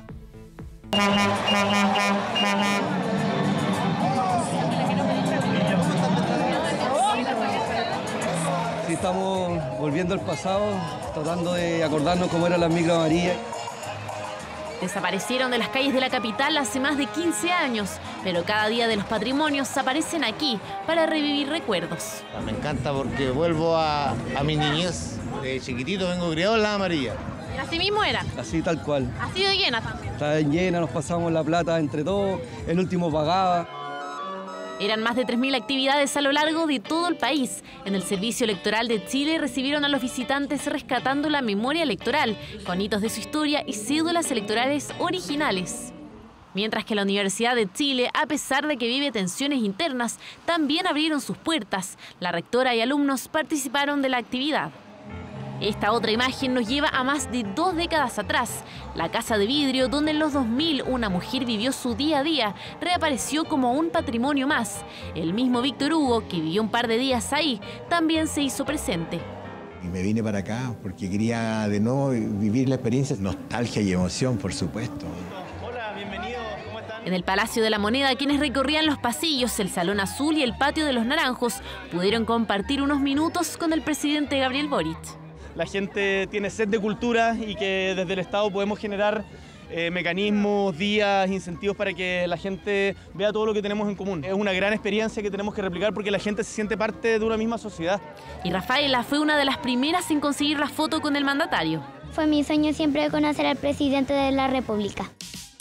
Sí, estamos volviendo al pasado, tratando de acordarnos cómo era la micro amarilla. Desaparecieron de las calles de la capital hace más de quince años, pero cada Día de los Patrimonios aparecen aquí para revivir recuerdos. Me encanta porque vuelvo a, a mi niñez. De chiquitito vengo criado en la amarilla. ¿Y así mismo era? Así tal cual. ¿Ha sido llena también? Está llena, nos pasamos la plata entre todos, el último pagaba. Eran más de tres mil actividades a lo largo de todo el país. En el Servicio Electoral de Chile recibieron a los visitantes rescatando la memoria electoral, con hitos de su historia y cédulas electorales originales. Mientras que la Universidad de Chile, a pesar de que vive tensiones internas, también abrieron sus puertas. La rectora y alumnos participaron de la actividad. Esta otra imagen nos lleva a más de dos décadas atrás. La casa de vidrio, donde en los dos mil una mujer vivió su día a día, reapareció como un patrimonio más. El mismo Víctor Hugo, que vivió un par de días ahí, también se hizo presente. Y me vine para acá porque quería de nuevo vivir la experiencia, nostalgia y emoción, por supuesto. Hola, bienvenido. ¿Cómo están? En el Palacio de la Moneda, quienes recorrían los pasillos, el Salón Azul y el Patio de los Naranjos, pudieron compartir unos minutos con el presidente Gabriel Boric. La gente tiene sed de cultura y que desde el Estado podemos generar eh, mecanismos, días, incentivos para que la gente vea todo lo que tenemos en común. Es una gran experiencia que tenemos que replicar porque la gente se siente parte de una misma sociedad. Y Rafaela fue una de las primeras en conseguir la foto con el mandatario. Fue mi sueño siempre conocer al presidente de la República.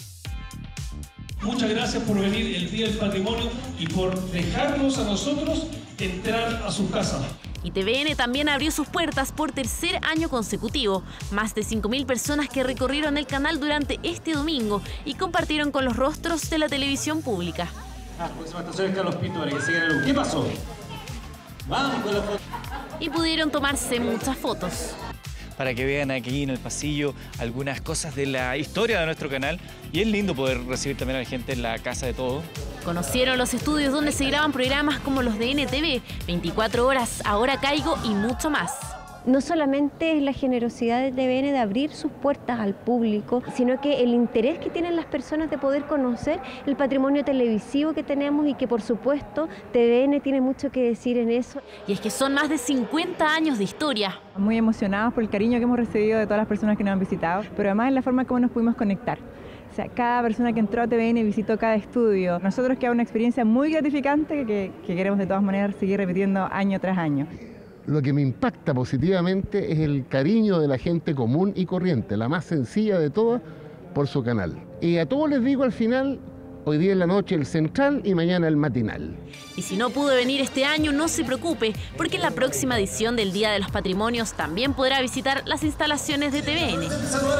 Muchas gracias por venir el Día del Patrimonio y por dejarnos a nosotros entrar a sus casas. Y T V N también abrió sus puertas por tercer año consecutivo. Más de cinco mil personas que recorrieron el canal durante este domingo y compartieron con los rostros de la televisión pública. Ah, próxima estación es Carlos Pinto, para que sigan el... ¿Qué pasó? Vamos con la foto. Y pudieron tomarse muchas fotos. Para que vean aquí en el pasillo algunas cosas de la historia de nuestro canal. Y es lindo poder recibir también a la gente en la casa de todos. Conocieron los estudios donde se graban programas como los de N T V, veinticuatro horas, Ahora Caigo y mucho más. No solamente es la generosidad de T V N de abrir sus puertas al público, sino que el interés que tienen las personas de poder conocer el patrimonio televisivo que tenemos y que por supuesto T V N tiene mucho que decir en eso. Y es que son más de cincuenta años de historia. Muy emocionados por el cariño que hemos recibido de todas las personas que nos han visitado, pero además en la forma como nos pudimos conectar. O sea, cada persona que entró a T V N visitó cada estudio. Nosotros queda una experiencia muy gratificante que, que queremos de todas maneras seguir repitiendo año tras año. Lo que me impacta positivamente es el cariño de la gente común y corriente, la más sencilla de todas, por su canal. Y a todos les digo al final, hoy día en la noche el central y mañana el matinal. Y si no pudo venir este año, no se preocupe, porque en la próxima edición del Día de los Patrimonios también podrá visitar las instalaciones de T V N.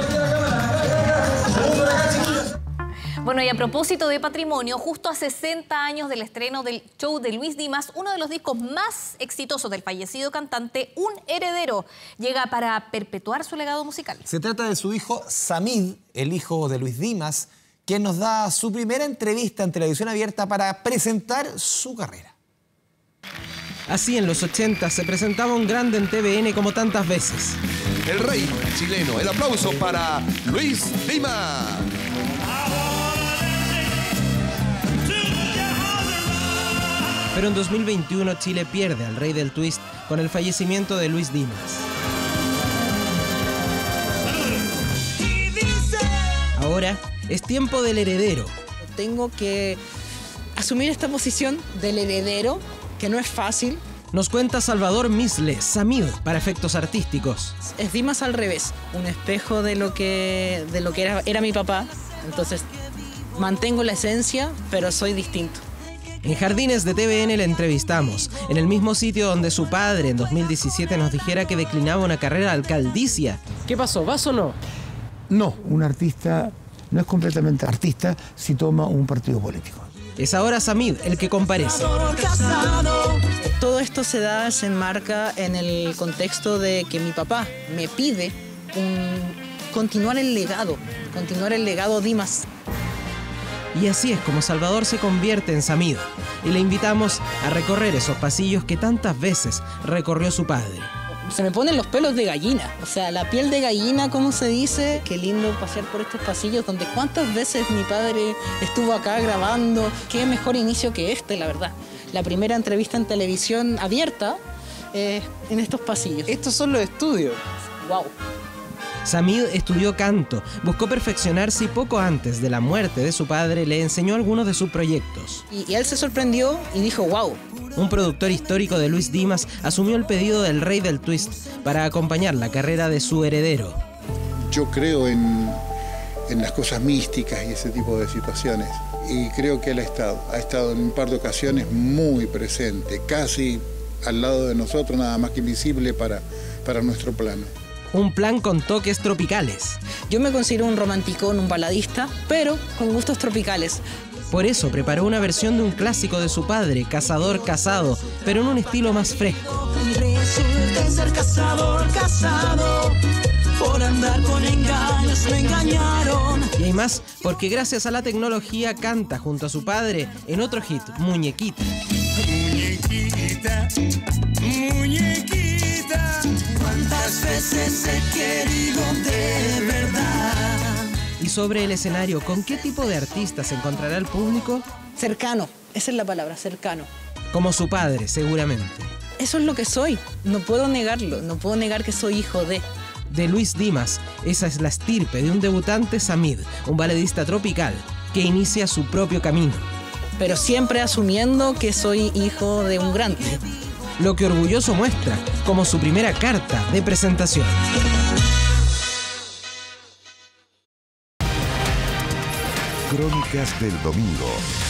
Bueno, y a propósito de patrimonio, justo a sesenta años del estreno del show de Luis Dimas, uno de los discos más exitosos del fallecido cantante, Un Heredero, llega para perpetuar su legado musical. Se trata de su hijo Samid, el hijo de Luis Dimas, quien nos da su primera entrevista en televisión abierta para presentar su carrera. Así en los ochenta se presentaba un grande en T V N como tantas veces. El rey chileno. El aplauso para Luis Dimas. Pero en dos mil veintiuno Chile pierde al rey del twist con el fallecimiento de Luis Dimas. Ahora es tiempo del heredero. Tengo que asumir esta posición del heredero, que no es fácil. Nos cuenta Salvador Misle, Samid, para efectos artísticos. Es Dimas al revés, un espejo de lo que, de lo que era, era mi papá. Entonces mantengo la esencia, pero soy distinto. En Jardines de T V N le entrevistamos, en el mismo sitio donde su padre en dos mil diecisiete nos dijera que declinaba una carrera alcaldicia. ¿Qué pasó? ¿Vas o no? No, un artista no es completamente artista si toma un partido político. Es ahora Samid el que comparece. Todo esto se da, se enmarca en el contexto de que mi papá me pide un, continuar el legado, continuar el legado Dimas. Y así es como Salvador se convierte en Samid. Y le invitamos a recorrer esos pasillos que tantas veces recorrió su padre. Se me ponen los pelos de gallina, o sea, la piel de gallina, ¿cómo se dice? Qué lindo pasear por estos pasillos donde cuántas veces mi padre estuvo acá grabando. Qué mejor inicio que este, la verdad. La primera entrevista en televisión abierta eh, en estos pasillos. Estos son los estudios. Wow. Samid estudió canto, buscó perfeccionarse y poco antes de la muerte de su padre le enseñó algunos de sus proyectos. Y, y él se sorprendió y dijo, wow. Un productor histórico de Luis Dimas asumió el pedido del rey del twist para acompañar la carrera de su heredero. Yo creo en, en las cosas místicas y ese tipo de situaciones. Y creo que él ha estado, ha estado en un par de ocasiones muy presente, casi al lado de nosotros, nada más que invisible para, para nuestro plano. Un plan con toques tropicales. Yo me considero un romanticón, un baladista, pero con gustos tropicales. Por eso preparó una versión de un clásico de su padre, Cazador Casado, pero en un estilo más fresco. Resulta ser cazador casado, por andar con engaños me engañaron. Y hay más, porque gracias a la tecnología canta junto a su padre en otro hit, Muñequita. Muñequita, muñequita, cuántas veces he querido de verdad. Y sobre el escenario, ¿con qué tipo de artista se encontrará el público? Cercano, esa es la palabra, cercano. Como su padre, seguramente. Eso es lo que soy, no puedo negarlo, no puedo negar que soy hijo de... De Luis Dimas, esa es la estirpe de un debutante Samid, un baladista tropical que inicia su propio camino. Pero siempre asumiendo que soy hijo de un grande. Lo que orgulloso muestra como su primera carta de presentación. Crónicas del domingo.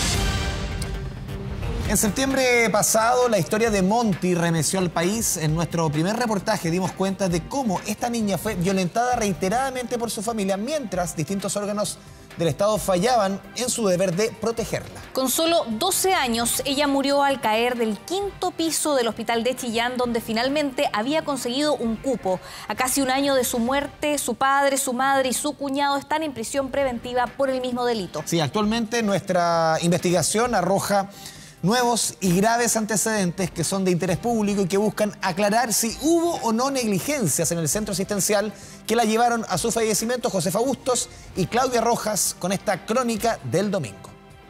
En septiembre pasado, la historia de Monty remeció al país. En nuestro primer reportaje dimos cuenta de cómo esta niña fue violentada reiteradamente por su familia, mientras distintos órganos del Estado fallaban en su deber de protegerla. Con solo doce años, ella murió al caer del quinto piso del hospital de Chillán, donde finalmente había conseguido un cupo. A casi un año de su muerte, su padre, su madre y su cuñado están en prisión preventiva por el mismo delito. Sí, actualmente nuestra investigación arroja nuevos y graves antecedentes que son de interés público y que buscan aclarar si hubo o no negligencias en el centro asistencial que la llevaron a su fallecimiento. Josefa Bustos y Claudia Rojas con esta crónica del domingo.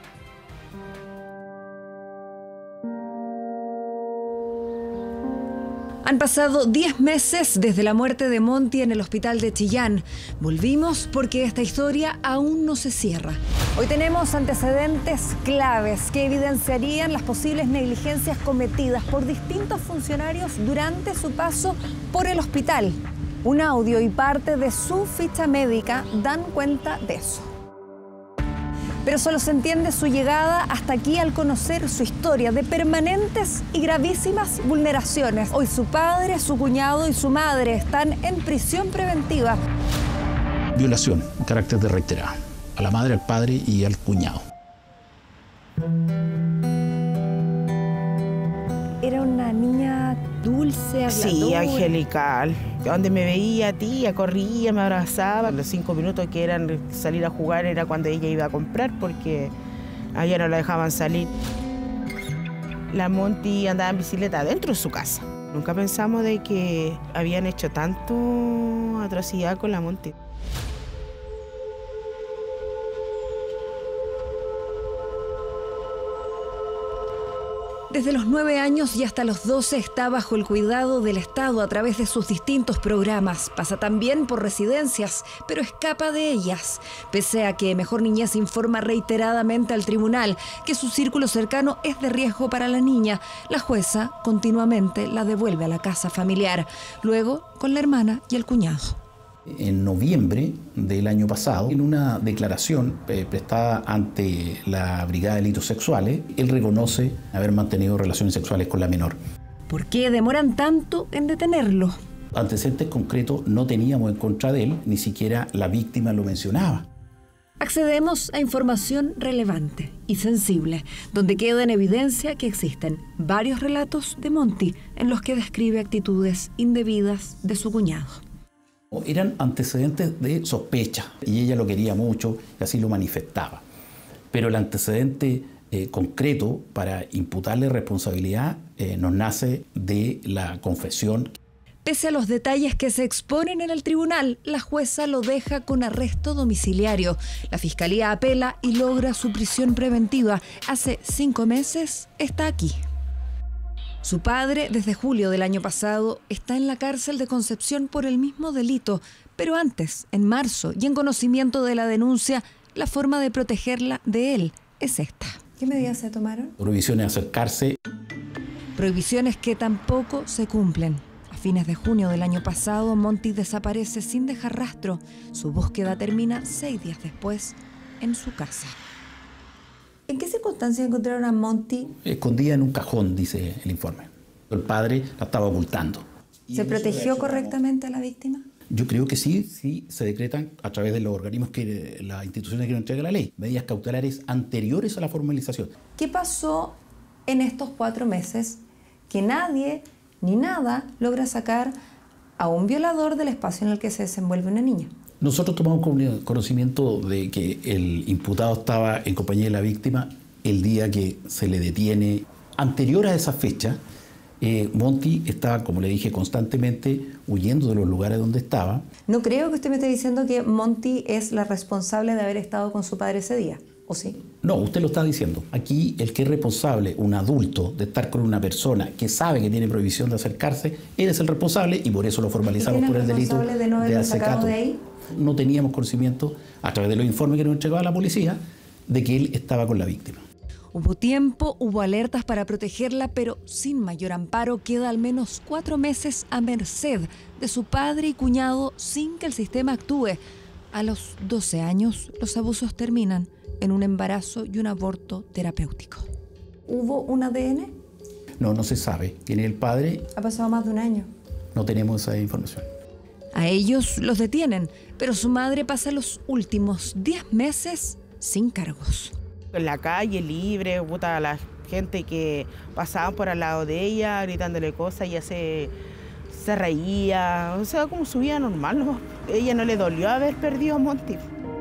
Han pasado diez meses desde la muerte de Monty en el hospital de Chillán. Volvimos porque esta historia aún no se cierra. Hoy tenemos antecedentes claves que evidenciarían las posibles negligencias cometidas por distintos funcionarios durante su paso por el hospital. Un audio y parte de su ficha médica dan cuenta de eso. Pero solo se entiende su llegada hasta aquí al conocer su historia de permanentes y gravísimas vulneraciones. Hoy su padre, su cuñado y su madre están en prisión preventiva. Violación, en carácter de reiterada, a la madre, al padre y al cuñado. Era una niña dulce, dulce, habladora. Sí, angelical. Donde me veía, tía, corría, me abrazaba. Los cinco minutos que eran salir a jugar era cuando ella iba a comprar, porque allá no la dejaban salir. La Monty andaba en bicicleta dentro de su casa. Nunca pensamos de que habían hecho tanto atrocidad con la Monty. Desde los nueve años y hasta los doce está bajo el cuidado del Estado a través de sus distintos programas. Pasa también por residencias, pero escapa de ellas. Pese a que Mejor Niñez informa reiteradamente al tribunal que su círculo cercano es de riesgo para la niña, la jueza continuamente la devuelve a la casa familiar, luego con la hermana y el cuñado. En noviembre del año pasado, en una declaración eh, prestada ante la Brigada de Delitos Sexuales, él reconoce haber mantenido relaciones sexuales con la menor. ¿Por qué demoran tanto en detenerlo? Antecedentes concretos no teníamos en contra de él, ni siquiera la víctima lo mencionaba. Accedemos a información relevante y sensible, donde queda en evidencia que existen varios relatos de Monty en los que describe actitudes indebidas de su cuñado. Eran antecedentes de sospecha y ella lo quería mucho y así lo manifestaba. Pero el antecedente eh, concreto para imputarle responsabilidad eh, nos nace de la confesión. Pese a los detalles que se exponen en el tribunal, la jueza lo deja con arresto domiciliario. La fiscalía apela y logra su prisión preventiva. Hace cinco meses está aquí. Su padre, desde julio del año pasado, está en la cárcel de Concepción por el mismo delito. Pero antes, en marzo, y en conocimiento de la denuncia, la forma de protegerla de él es esta. ¿Qué medidas se tomaron? Prohibiciones de acercarse. Prohibiciones que tampoco se cumplen. A fines de junio del año pasado, Monty desaparece sin dejar rastro. Su búsqueda termina seis días después en su casa. ¿En qué circunstancias encontraron a Monty? Escondida en un cajón, dice el informe. El padre la estaba ocultando. ¿Se protegió correctamente a la víctima? Yo creo que sí, sí se decretan a través de los organismos que las instituciones que nos entrega la ley, medidas cautelares anteriores a la formalización. ¿Qué pasó en estos cuatro meses que nadie ni nada logra sacar a un violador del espacio en el que se desenvuelve una niña? Nosotros tomamos conocimiento de que el imputado estaba en compañía de la víctima el día que se le detiene. Anterior a esa fecha, eh, Monty estaba, como le dije, constantemente huyendo de los lugares donde estaba. No creo que usted me esté diciendo que Monty es la responsable de haber estado con su padre ese día, ¿o sí? No, usted lo está diciendo. Aquí el que es responsable, un adulto, de estar con una persona que sabe que tiene prohibición de acercarse, él es el responsable y por eso lo formalizamos por el delito de no haberlo sacado de ahí? No teníamos conocimiento, a través de los informes que nos entregaba la policía, de que él estaba con la víctima. Hubo tiempo, hubo alertas para protegerla, pero sin mayor amparo queda al menos cuatro meses a merced de su padre y cuñado sin que el sistema actúe. A los doce años, los abusos terminan en un embarazo y un aborto terapéutico. ¿Hubo un A D N? No, no se sabe quién es el padre. Ha pasado más de un año. No tenemos esa información. A ellos los detienen, pero su madre pasa los últimos diez meses sin cargos. En la calle, libre, puta, la gente que pasaba por al lado de ella, gritándole cosas, ella se, se reía, o sea, como su vida normal, ¿no? Ella no le dolió haber perdido a Monty.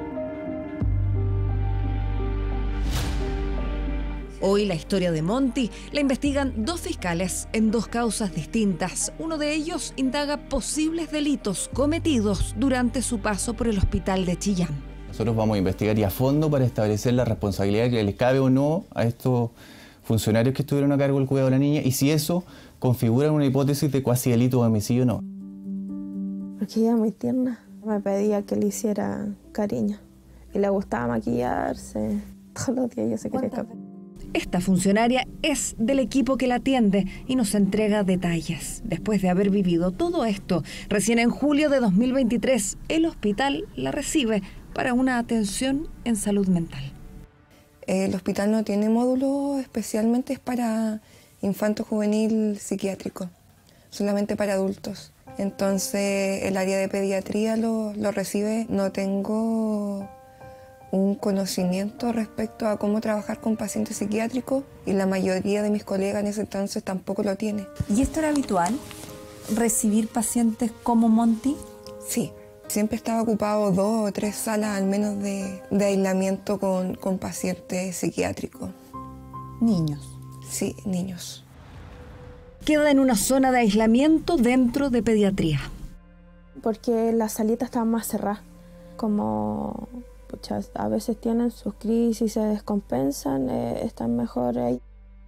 Hoy la historia de Monty la investigan dos fiscales en dos causas distintas. Uno de ellos indaga posibles delitos cometidos durante su paso por el hospital de Chillán. Nosotros vamos a investigar y a fondo para establecer la responsabilidad que les cabe o no a estos funcionarios que estuvieron a cargo del cuidado de la niña y si eso configura una hipótesis de cuasi delito de homicidio o no. Porque ella es muy tierna. Me pedía que le hiciera cariño y le gustaba maquillarse. Todos los días yo se quería escapar. Esta funcionaria es del equipo que la atiende y nos entrega detalles. Después de haber vivido todo esto, recién en julio de dos mil veintitrés, el hospital la recibe para una atención en salud mental. El hospital no tiene módulo especialmente es para infanto juvenil psiquiátrico, solamente para adultos. Entonces el área de pediatría lo, lo recibe. No tengo un conocimiento respecto a cómo trabajar con pacientes psiquiátricos y la mayoría de mis colegas en ese entonces tampoco lo tiene. ¿Y esto era habitual? recibir pacientes como Monty? Sí, siempre estaba ocupado dos o tres salas al menos de, de aislamiento con, con pacientes psiquiátricos. ¿Niños? Sí, niños. Queda en una zona de aislamiento dentro de pediatría. Porque las salitas estaban más cerradas, como pucha, a veces tienen sus crisis, se descompensan, eh, están mejor ahí.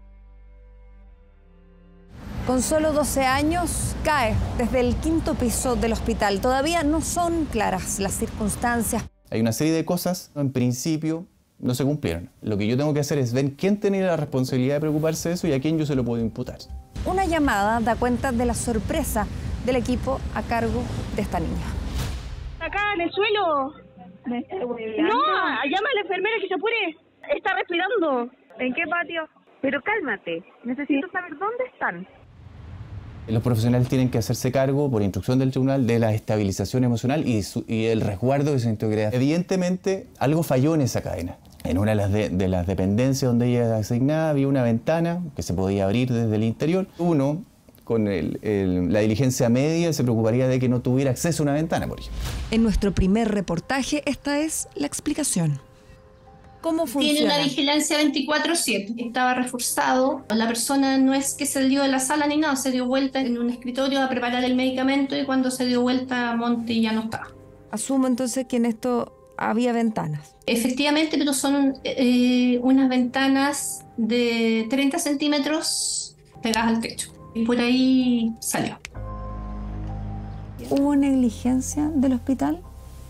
Con solo doce años, cae desde el quinto piso del hospital. Todavía no son claras las circunstancias. Hay una serie de cosas, en principio, no se cumplieron. Lo que yo tengo que hacer es ver quién tenía la responsabilidad de preocuparse de eso y a quién yo se lo puedo imputar. Una llamada da cuenta de la sorpresa del equipo a cargo de esta niña. Acá en el suelo. No, llama a la enfermera que se apure. Está respirando. ¿En qué patio? Pero cálmate. Necesito sí. saber dónde están. Los profesionales tienen que hacerse cargo, por instrucción del tribunal, de la estabilización emocional y, su, y el resguardo de su integridad. Evidentemente, algo falló en esa cadena. En una de las, de, de las dependencias donde ella era asignada había una ventana que se podía abrir desde el interior. Uno, con el, el, la diligencia media, se preocuparía de que no tuviera acceso a una ventana, por ejemplo. En nuestro primer reportaje, esta es la explicación. ¿Cómo funciona? Tiene una vigilancia veinticuatro siete. Estaba reforzado. La persona no es que se dio de la sala ni nada, se dio vuelta en un escritorio a preparar el medicamento y cuando se dio vuelta Monty ya no estaba. Asumo entonces que en esto había ventanas. Efectivamente, pero son eh, unas ventanas de treinta centímetros pegadas al techo. Y por ahí salió. ¿Hubo negligencia del hospital?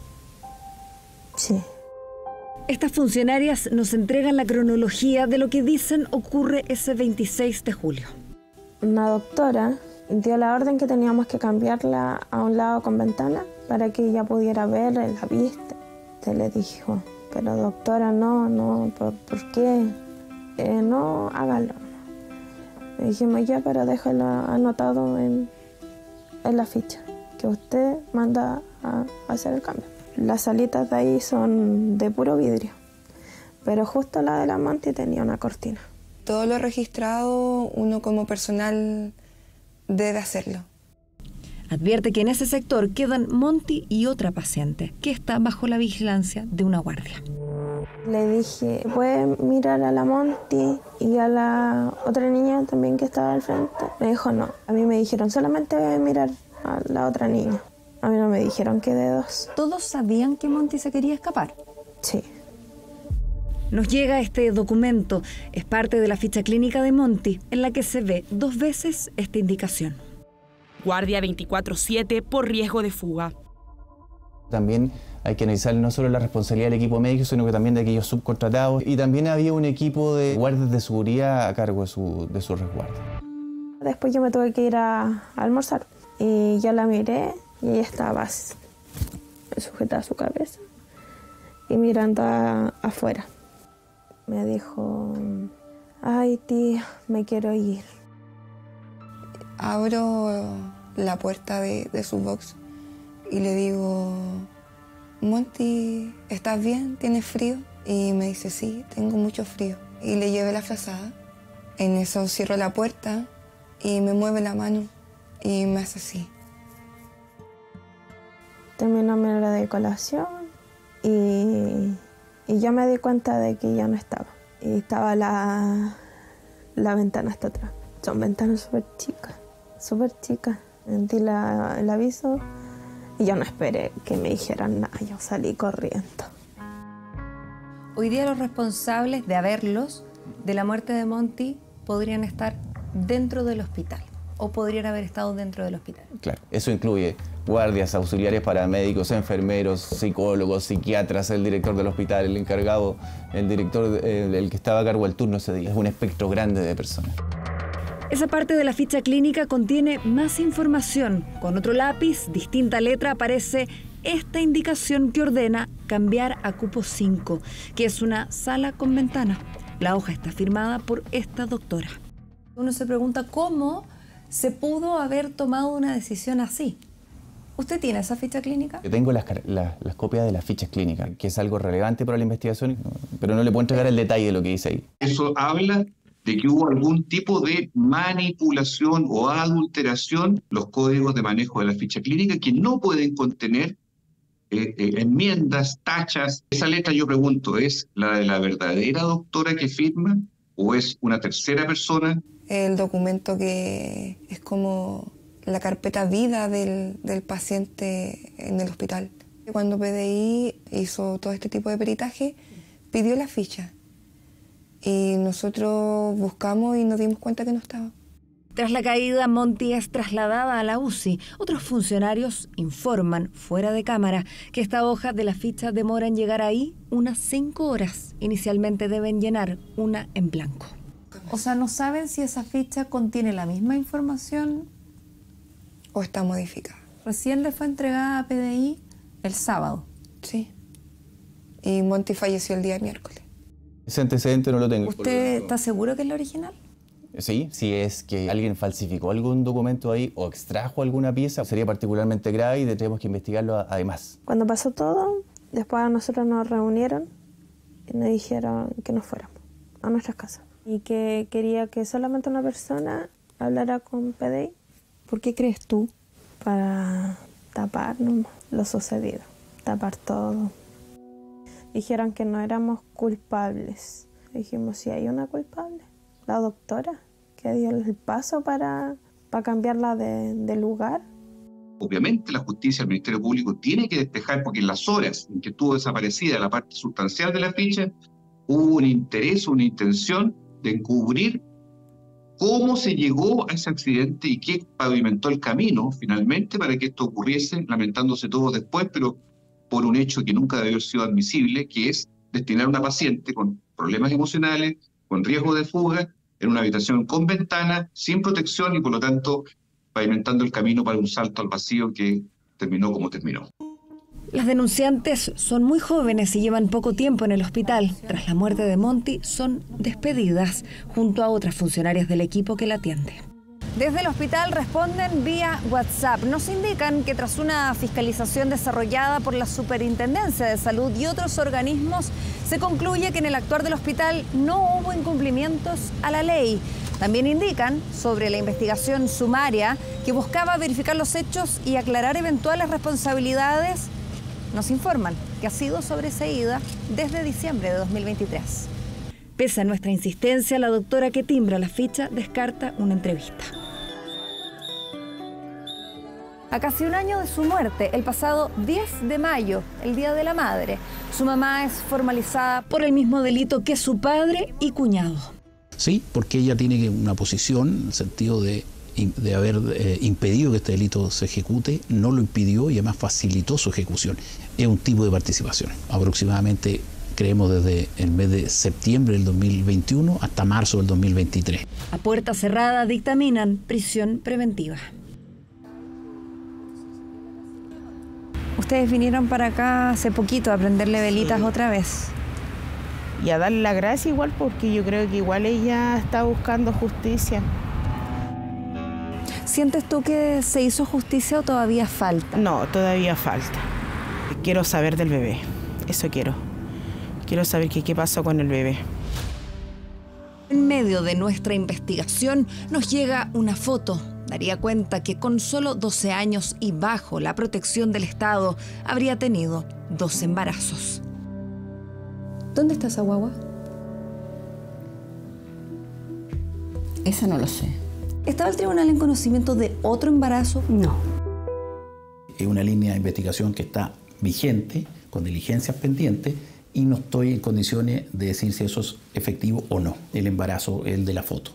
Sí. Estas funcionarias nos entregan la cronología de lo que dicen ocurre ese veintiséis de julio. Una doctora dio la orden que teníamos que cambiarla a un lado con ventana para que ella pudiera ver la vista. Se le dijo, pero doctora, no, no, ¿por, ¿por qué? Eh, no, hágalo. Le dijimos, ya, pero déjalo anotado en, en la ficha, que usted manda a, a hacer el cambio. Las salitas de ahí son de puro vidrio, pero justo la de la Monty tenía una cortina. Todo lo registrado, uno como personal debe hacerlo. Advierte que en ese sector quedan Monty y otra paciente, que está bajo la vigilancia de una guardia. Le dije, ¿puede mirar a la Monty y a la otra niña también que estaba al frente? Me dijo, no. A mí me dijeron, solamente voy a mirar a la otra niña. A mí no me dijeron que de dos. ¿Todos sabían que Monty se quería escapar? Sí. Nos llega este documento. Es parte de la ficha clínica de Monty, en la que se ve dos veces esta indicación. Guardia veinticuatro siete por riesgo de fuga. También hay que analizar no solo la responsabilidad del equipo médico, sino que también de aquellos subcontratados. Y también había un equipo de guardias de seguridad a cargo de su, de su resguardo. Después yo me tuve que ir a, a almorzar. Y yo la miré y ella estaba sujetada a su cabeza y mirando a, afuera. Me dijo, ay tía, me quiero ir. Abro la puerta de, de su box y le digo, Monty, ¿estás bien? ¿Tienes frío? Y me dice, sí, tengo mucho frío. Y le llevé la frazada. En eso cierro la puerta y me mueve la mano y me hace así. Terminó mi hora de colación y, y yo me di cuenta de que ya no estaba. Y estaba la, la ventana hasta atrás. Son ventanas súper chicas, súper chicas. Di la, el aviso y yo no esperé que me dijeran nada, yo salí corriendo. Hoy día los responsables de haberlos, de la muerte de Monty, podrían estar dentro del hospital o podrían haber estado dentro del hospital. Claro, eso incluye guardias, auxiliares, paramédicos, enfermeros, psicólogos, psiquiatras, el director del hospital, el encargado, el director, el, el que estaba a cargo del turno ese día. Es un espectro grande de personas. Esa parte de la ficha clínica contiene más información. Con otro lápiz, distinta letra, aparece esta indicación que ordena cambiar a cupo cinco, que es una sala con ventana. La hoja está firmada por esta doctora. Uno se pregunta cómo se pudo haber tomado una decisión así. ¿Usted tiene esa ficha clínica? Yo tengo las, las, las copias de las fichas clínicas, que es algo relevante para la investigación, pero no le puedo entregar el detalle de lo que dice ahí. Eso habla de que hubo algún tipo de manipulación o adulteración los códigos de manejo de la ficha clínica que no pueden contener eh, eh, enmiendas, tachas. Esa letra, yo pregunto, ¿es la de la verdadera doctora que firma o es una tercera persona? El documento que es como la carpeta vida del, del paciente en el hospital. Cuando P D I hizo todo este tipo de peritaje, pidió la ficha. Y nosotros buscamos y nos dimos cuenta que no estaba. Tras la caída, Monty es trasladada a la U C I. Otros funcionarios informan, fuera de cámara, que esta hoja de la ficha demora en llegar ahí unas cinco horas. Inicialmente deben llenar una en blanco. O sea, ¿no saben si esa ficha contiene la misma información o está modificada? Recién le fue entregada a P D I el sábado. Sí. Y Monty falleció el día miércoles. Ese antecedente no lo tengo. ¿Usted está seguro que es la original? Sí, si es que alguien falsificó algún documento ahí o extrajo alguna pieza, sería particularmente grave y tendríamos que investigarlo además. Cuando pasó todo, después a nosotros nos reunieron y nos dijeron que nos fuéramos a nuestras casas. Y que quería que solamente una persona hablara con P D I. ¿Por qué crees tú? Para tapar nomás lo sucedido, tapar todo. Dijeron que no éramos culpables. Dijimos, si hay una culpable, la doctora, que dio el paso para, para cambiarla de, de lugar. Obviamente la justicia, el Ministerio Público tiene que despejar, porque en las horas en que estuvo desaparecida la parte sustancial de la ficha, hubo un interés, una intención de encubrir cómo se llegó a ese accidente y qué pavimentó el camino finalmente para que esto ocurriese, lamentándose todo después, pero por un hecho que nunca debió haber sido admisible, que es destinar a una paciente con problemas emocionales, con riesgo de fuga, en una habitación con ventana, sin protección y por lo tanto pavimentando el camino para un salto al vacío que terminó como terminó. Las denunciantes son muy jóvenes y llevan poco tiempo en el hospital. Tras la muerte de Monty, son despedidas junto a otras funcionarias del equipo que la atiende. Desde el hospital responden vía WhatsApp. Nos indican que tras una fiscalización desarrollada por la Superintendencia de Salud y otros organismos, se concluye que en el actuar del hospital no hubo incumplimientos a la ley. También indican sobre la investigación sumaria que buscaba verificar los hechos y aclarar eventuales responsabilidades. Nos informan que ha sido sobreseída desde diciembre de dos mil veintitrés. Pese a nuestra insistencia, la doctora que timbra la ficha descarta una entrevista. A casi un año de su muerte, el pasado diez de mayo, el Día de la Madre, su mamá es formalizada por el mismo delito que su padre y cuñado. Sí, porque ella tiene una posición en el sentido de, de haber eh, impedido que este delito se ejecute, no lo impidió y además facilitó su ejecución. Es un tipo de participación. Aproximadamente, creemos, desde el mes de septiembre del dos mil veintiuno hasta marzo del dos mil veintitrés. A puerta cerrada dictaminan prisión preventiva. Ustedes vinieron para acá hace poquito a prenderle velitas sí. otra vez. Y a darle la gracia igual, porque yo creo que igual ella está buscando justicia. ¿Sientes tú que se hizo justicia o todavía falta? No, todavía falta. Quiero saber del bebé, eso quiero. Quiero saber qué, qué pasó con el bebé. En medio de nuestra investigación nos llega una foto. Daría cuenta que con solo doce años y bajo la protección del Estado habría tenido dos embarazos. ¿Dónde está esa guagua? Esa no lo sé. ¿Estaba el tribunal en conocimiento de otro embarazo? No. Es una línea de investigación que está vigente, con diligencias pendientes, y no estoy en condiciones de decir si eso es efectivo o no, el embarazo, el de la foto.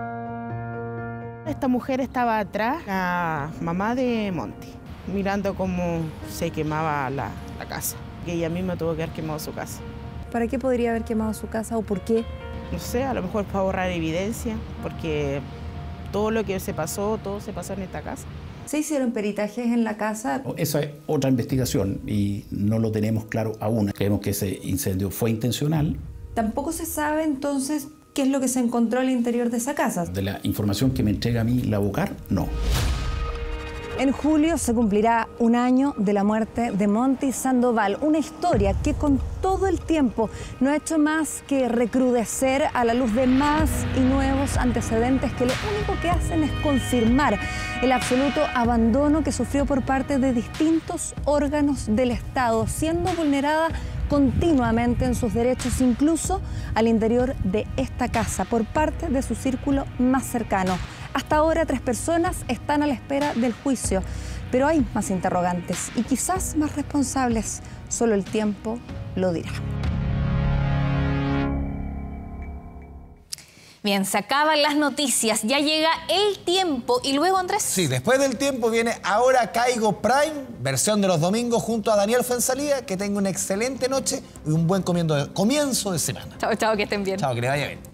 Esta mujer estaba atrás, la mamá de Monty, mirando cómo se quemaba la, la casa. Que ella misma tuvo que haber quemado su casa. ¿Para qué podría haber quemado su casa o por qué? No sé, a lo mejor para ahorrar evidencia, porque todo lo que se pasó, todo se pasó en esta casa. ¿Se hicieron peritajes en la casa? Esa es otra investigación y no lo tenemos claro aún. Creemos que ese incendio fue intencional. Tampoco se sabe entonces qué es lo que se encontró al interior de esa casa. De la información que me entrega a mí la Bocar, no. En julio se cumplirá un año de la muerte de Monty Sandoval, una historia que con todo el tiempo no ha hecho más que recrudecer a la luz de más y nuevos antecedentes que lo único que hacen es confirmar el absoluto abandono que sufrió por parte de distintos órganos del Estado, siendo vulnerada continuamente en sus derechos, incluso al interior de esta casa, por parte de su círculo más cercano. Hasta ahora, tres personas están a la espera del juicio, pero hay más interrogantes y quizás más responsables. Solo el tiempo lo dirá. Bien, se acaban las noticias, ya llega el tiempo y luego, Andrés. Sí, después del tiempo viene Ahora Caigo Prime, versión de los domingos junto a Daniel Fuenzalía. Que tenga una excelente noche y un buen comienzo de semana. Chao, chao, que estén bien. Chao, que les vaya bien.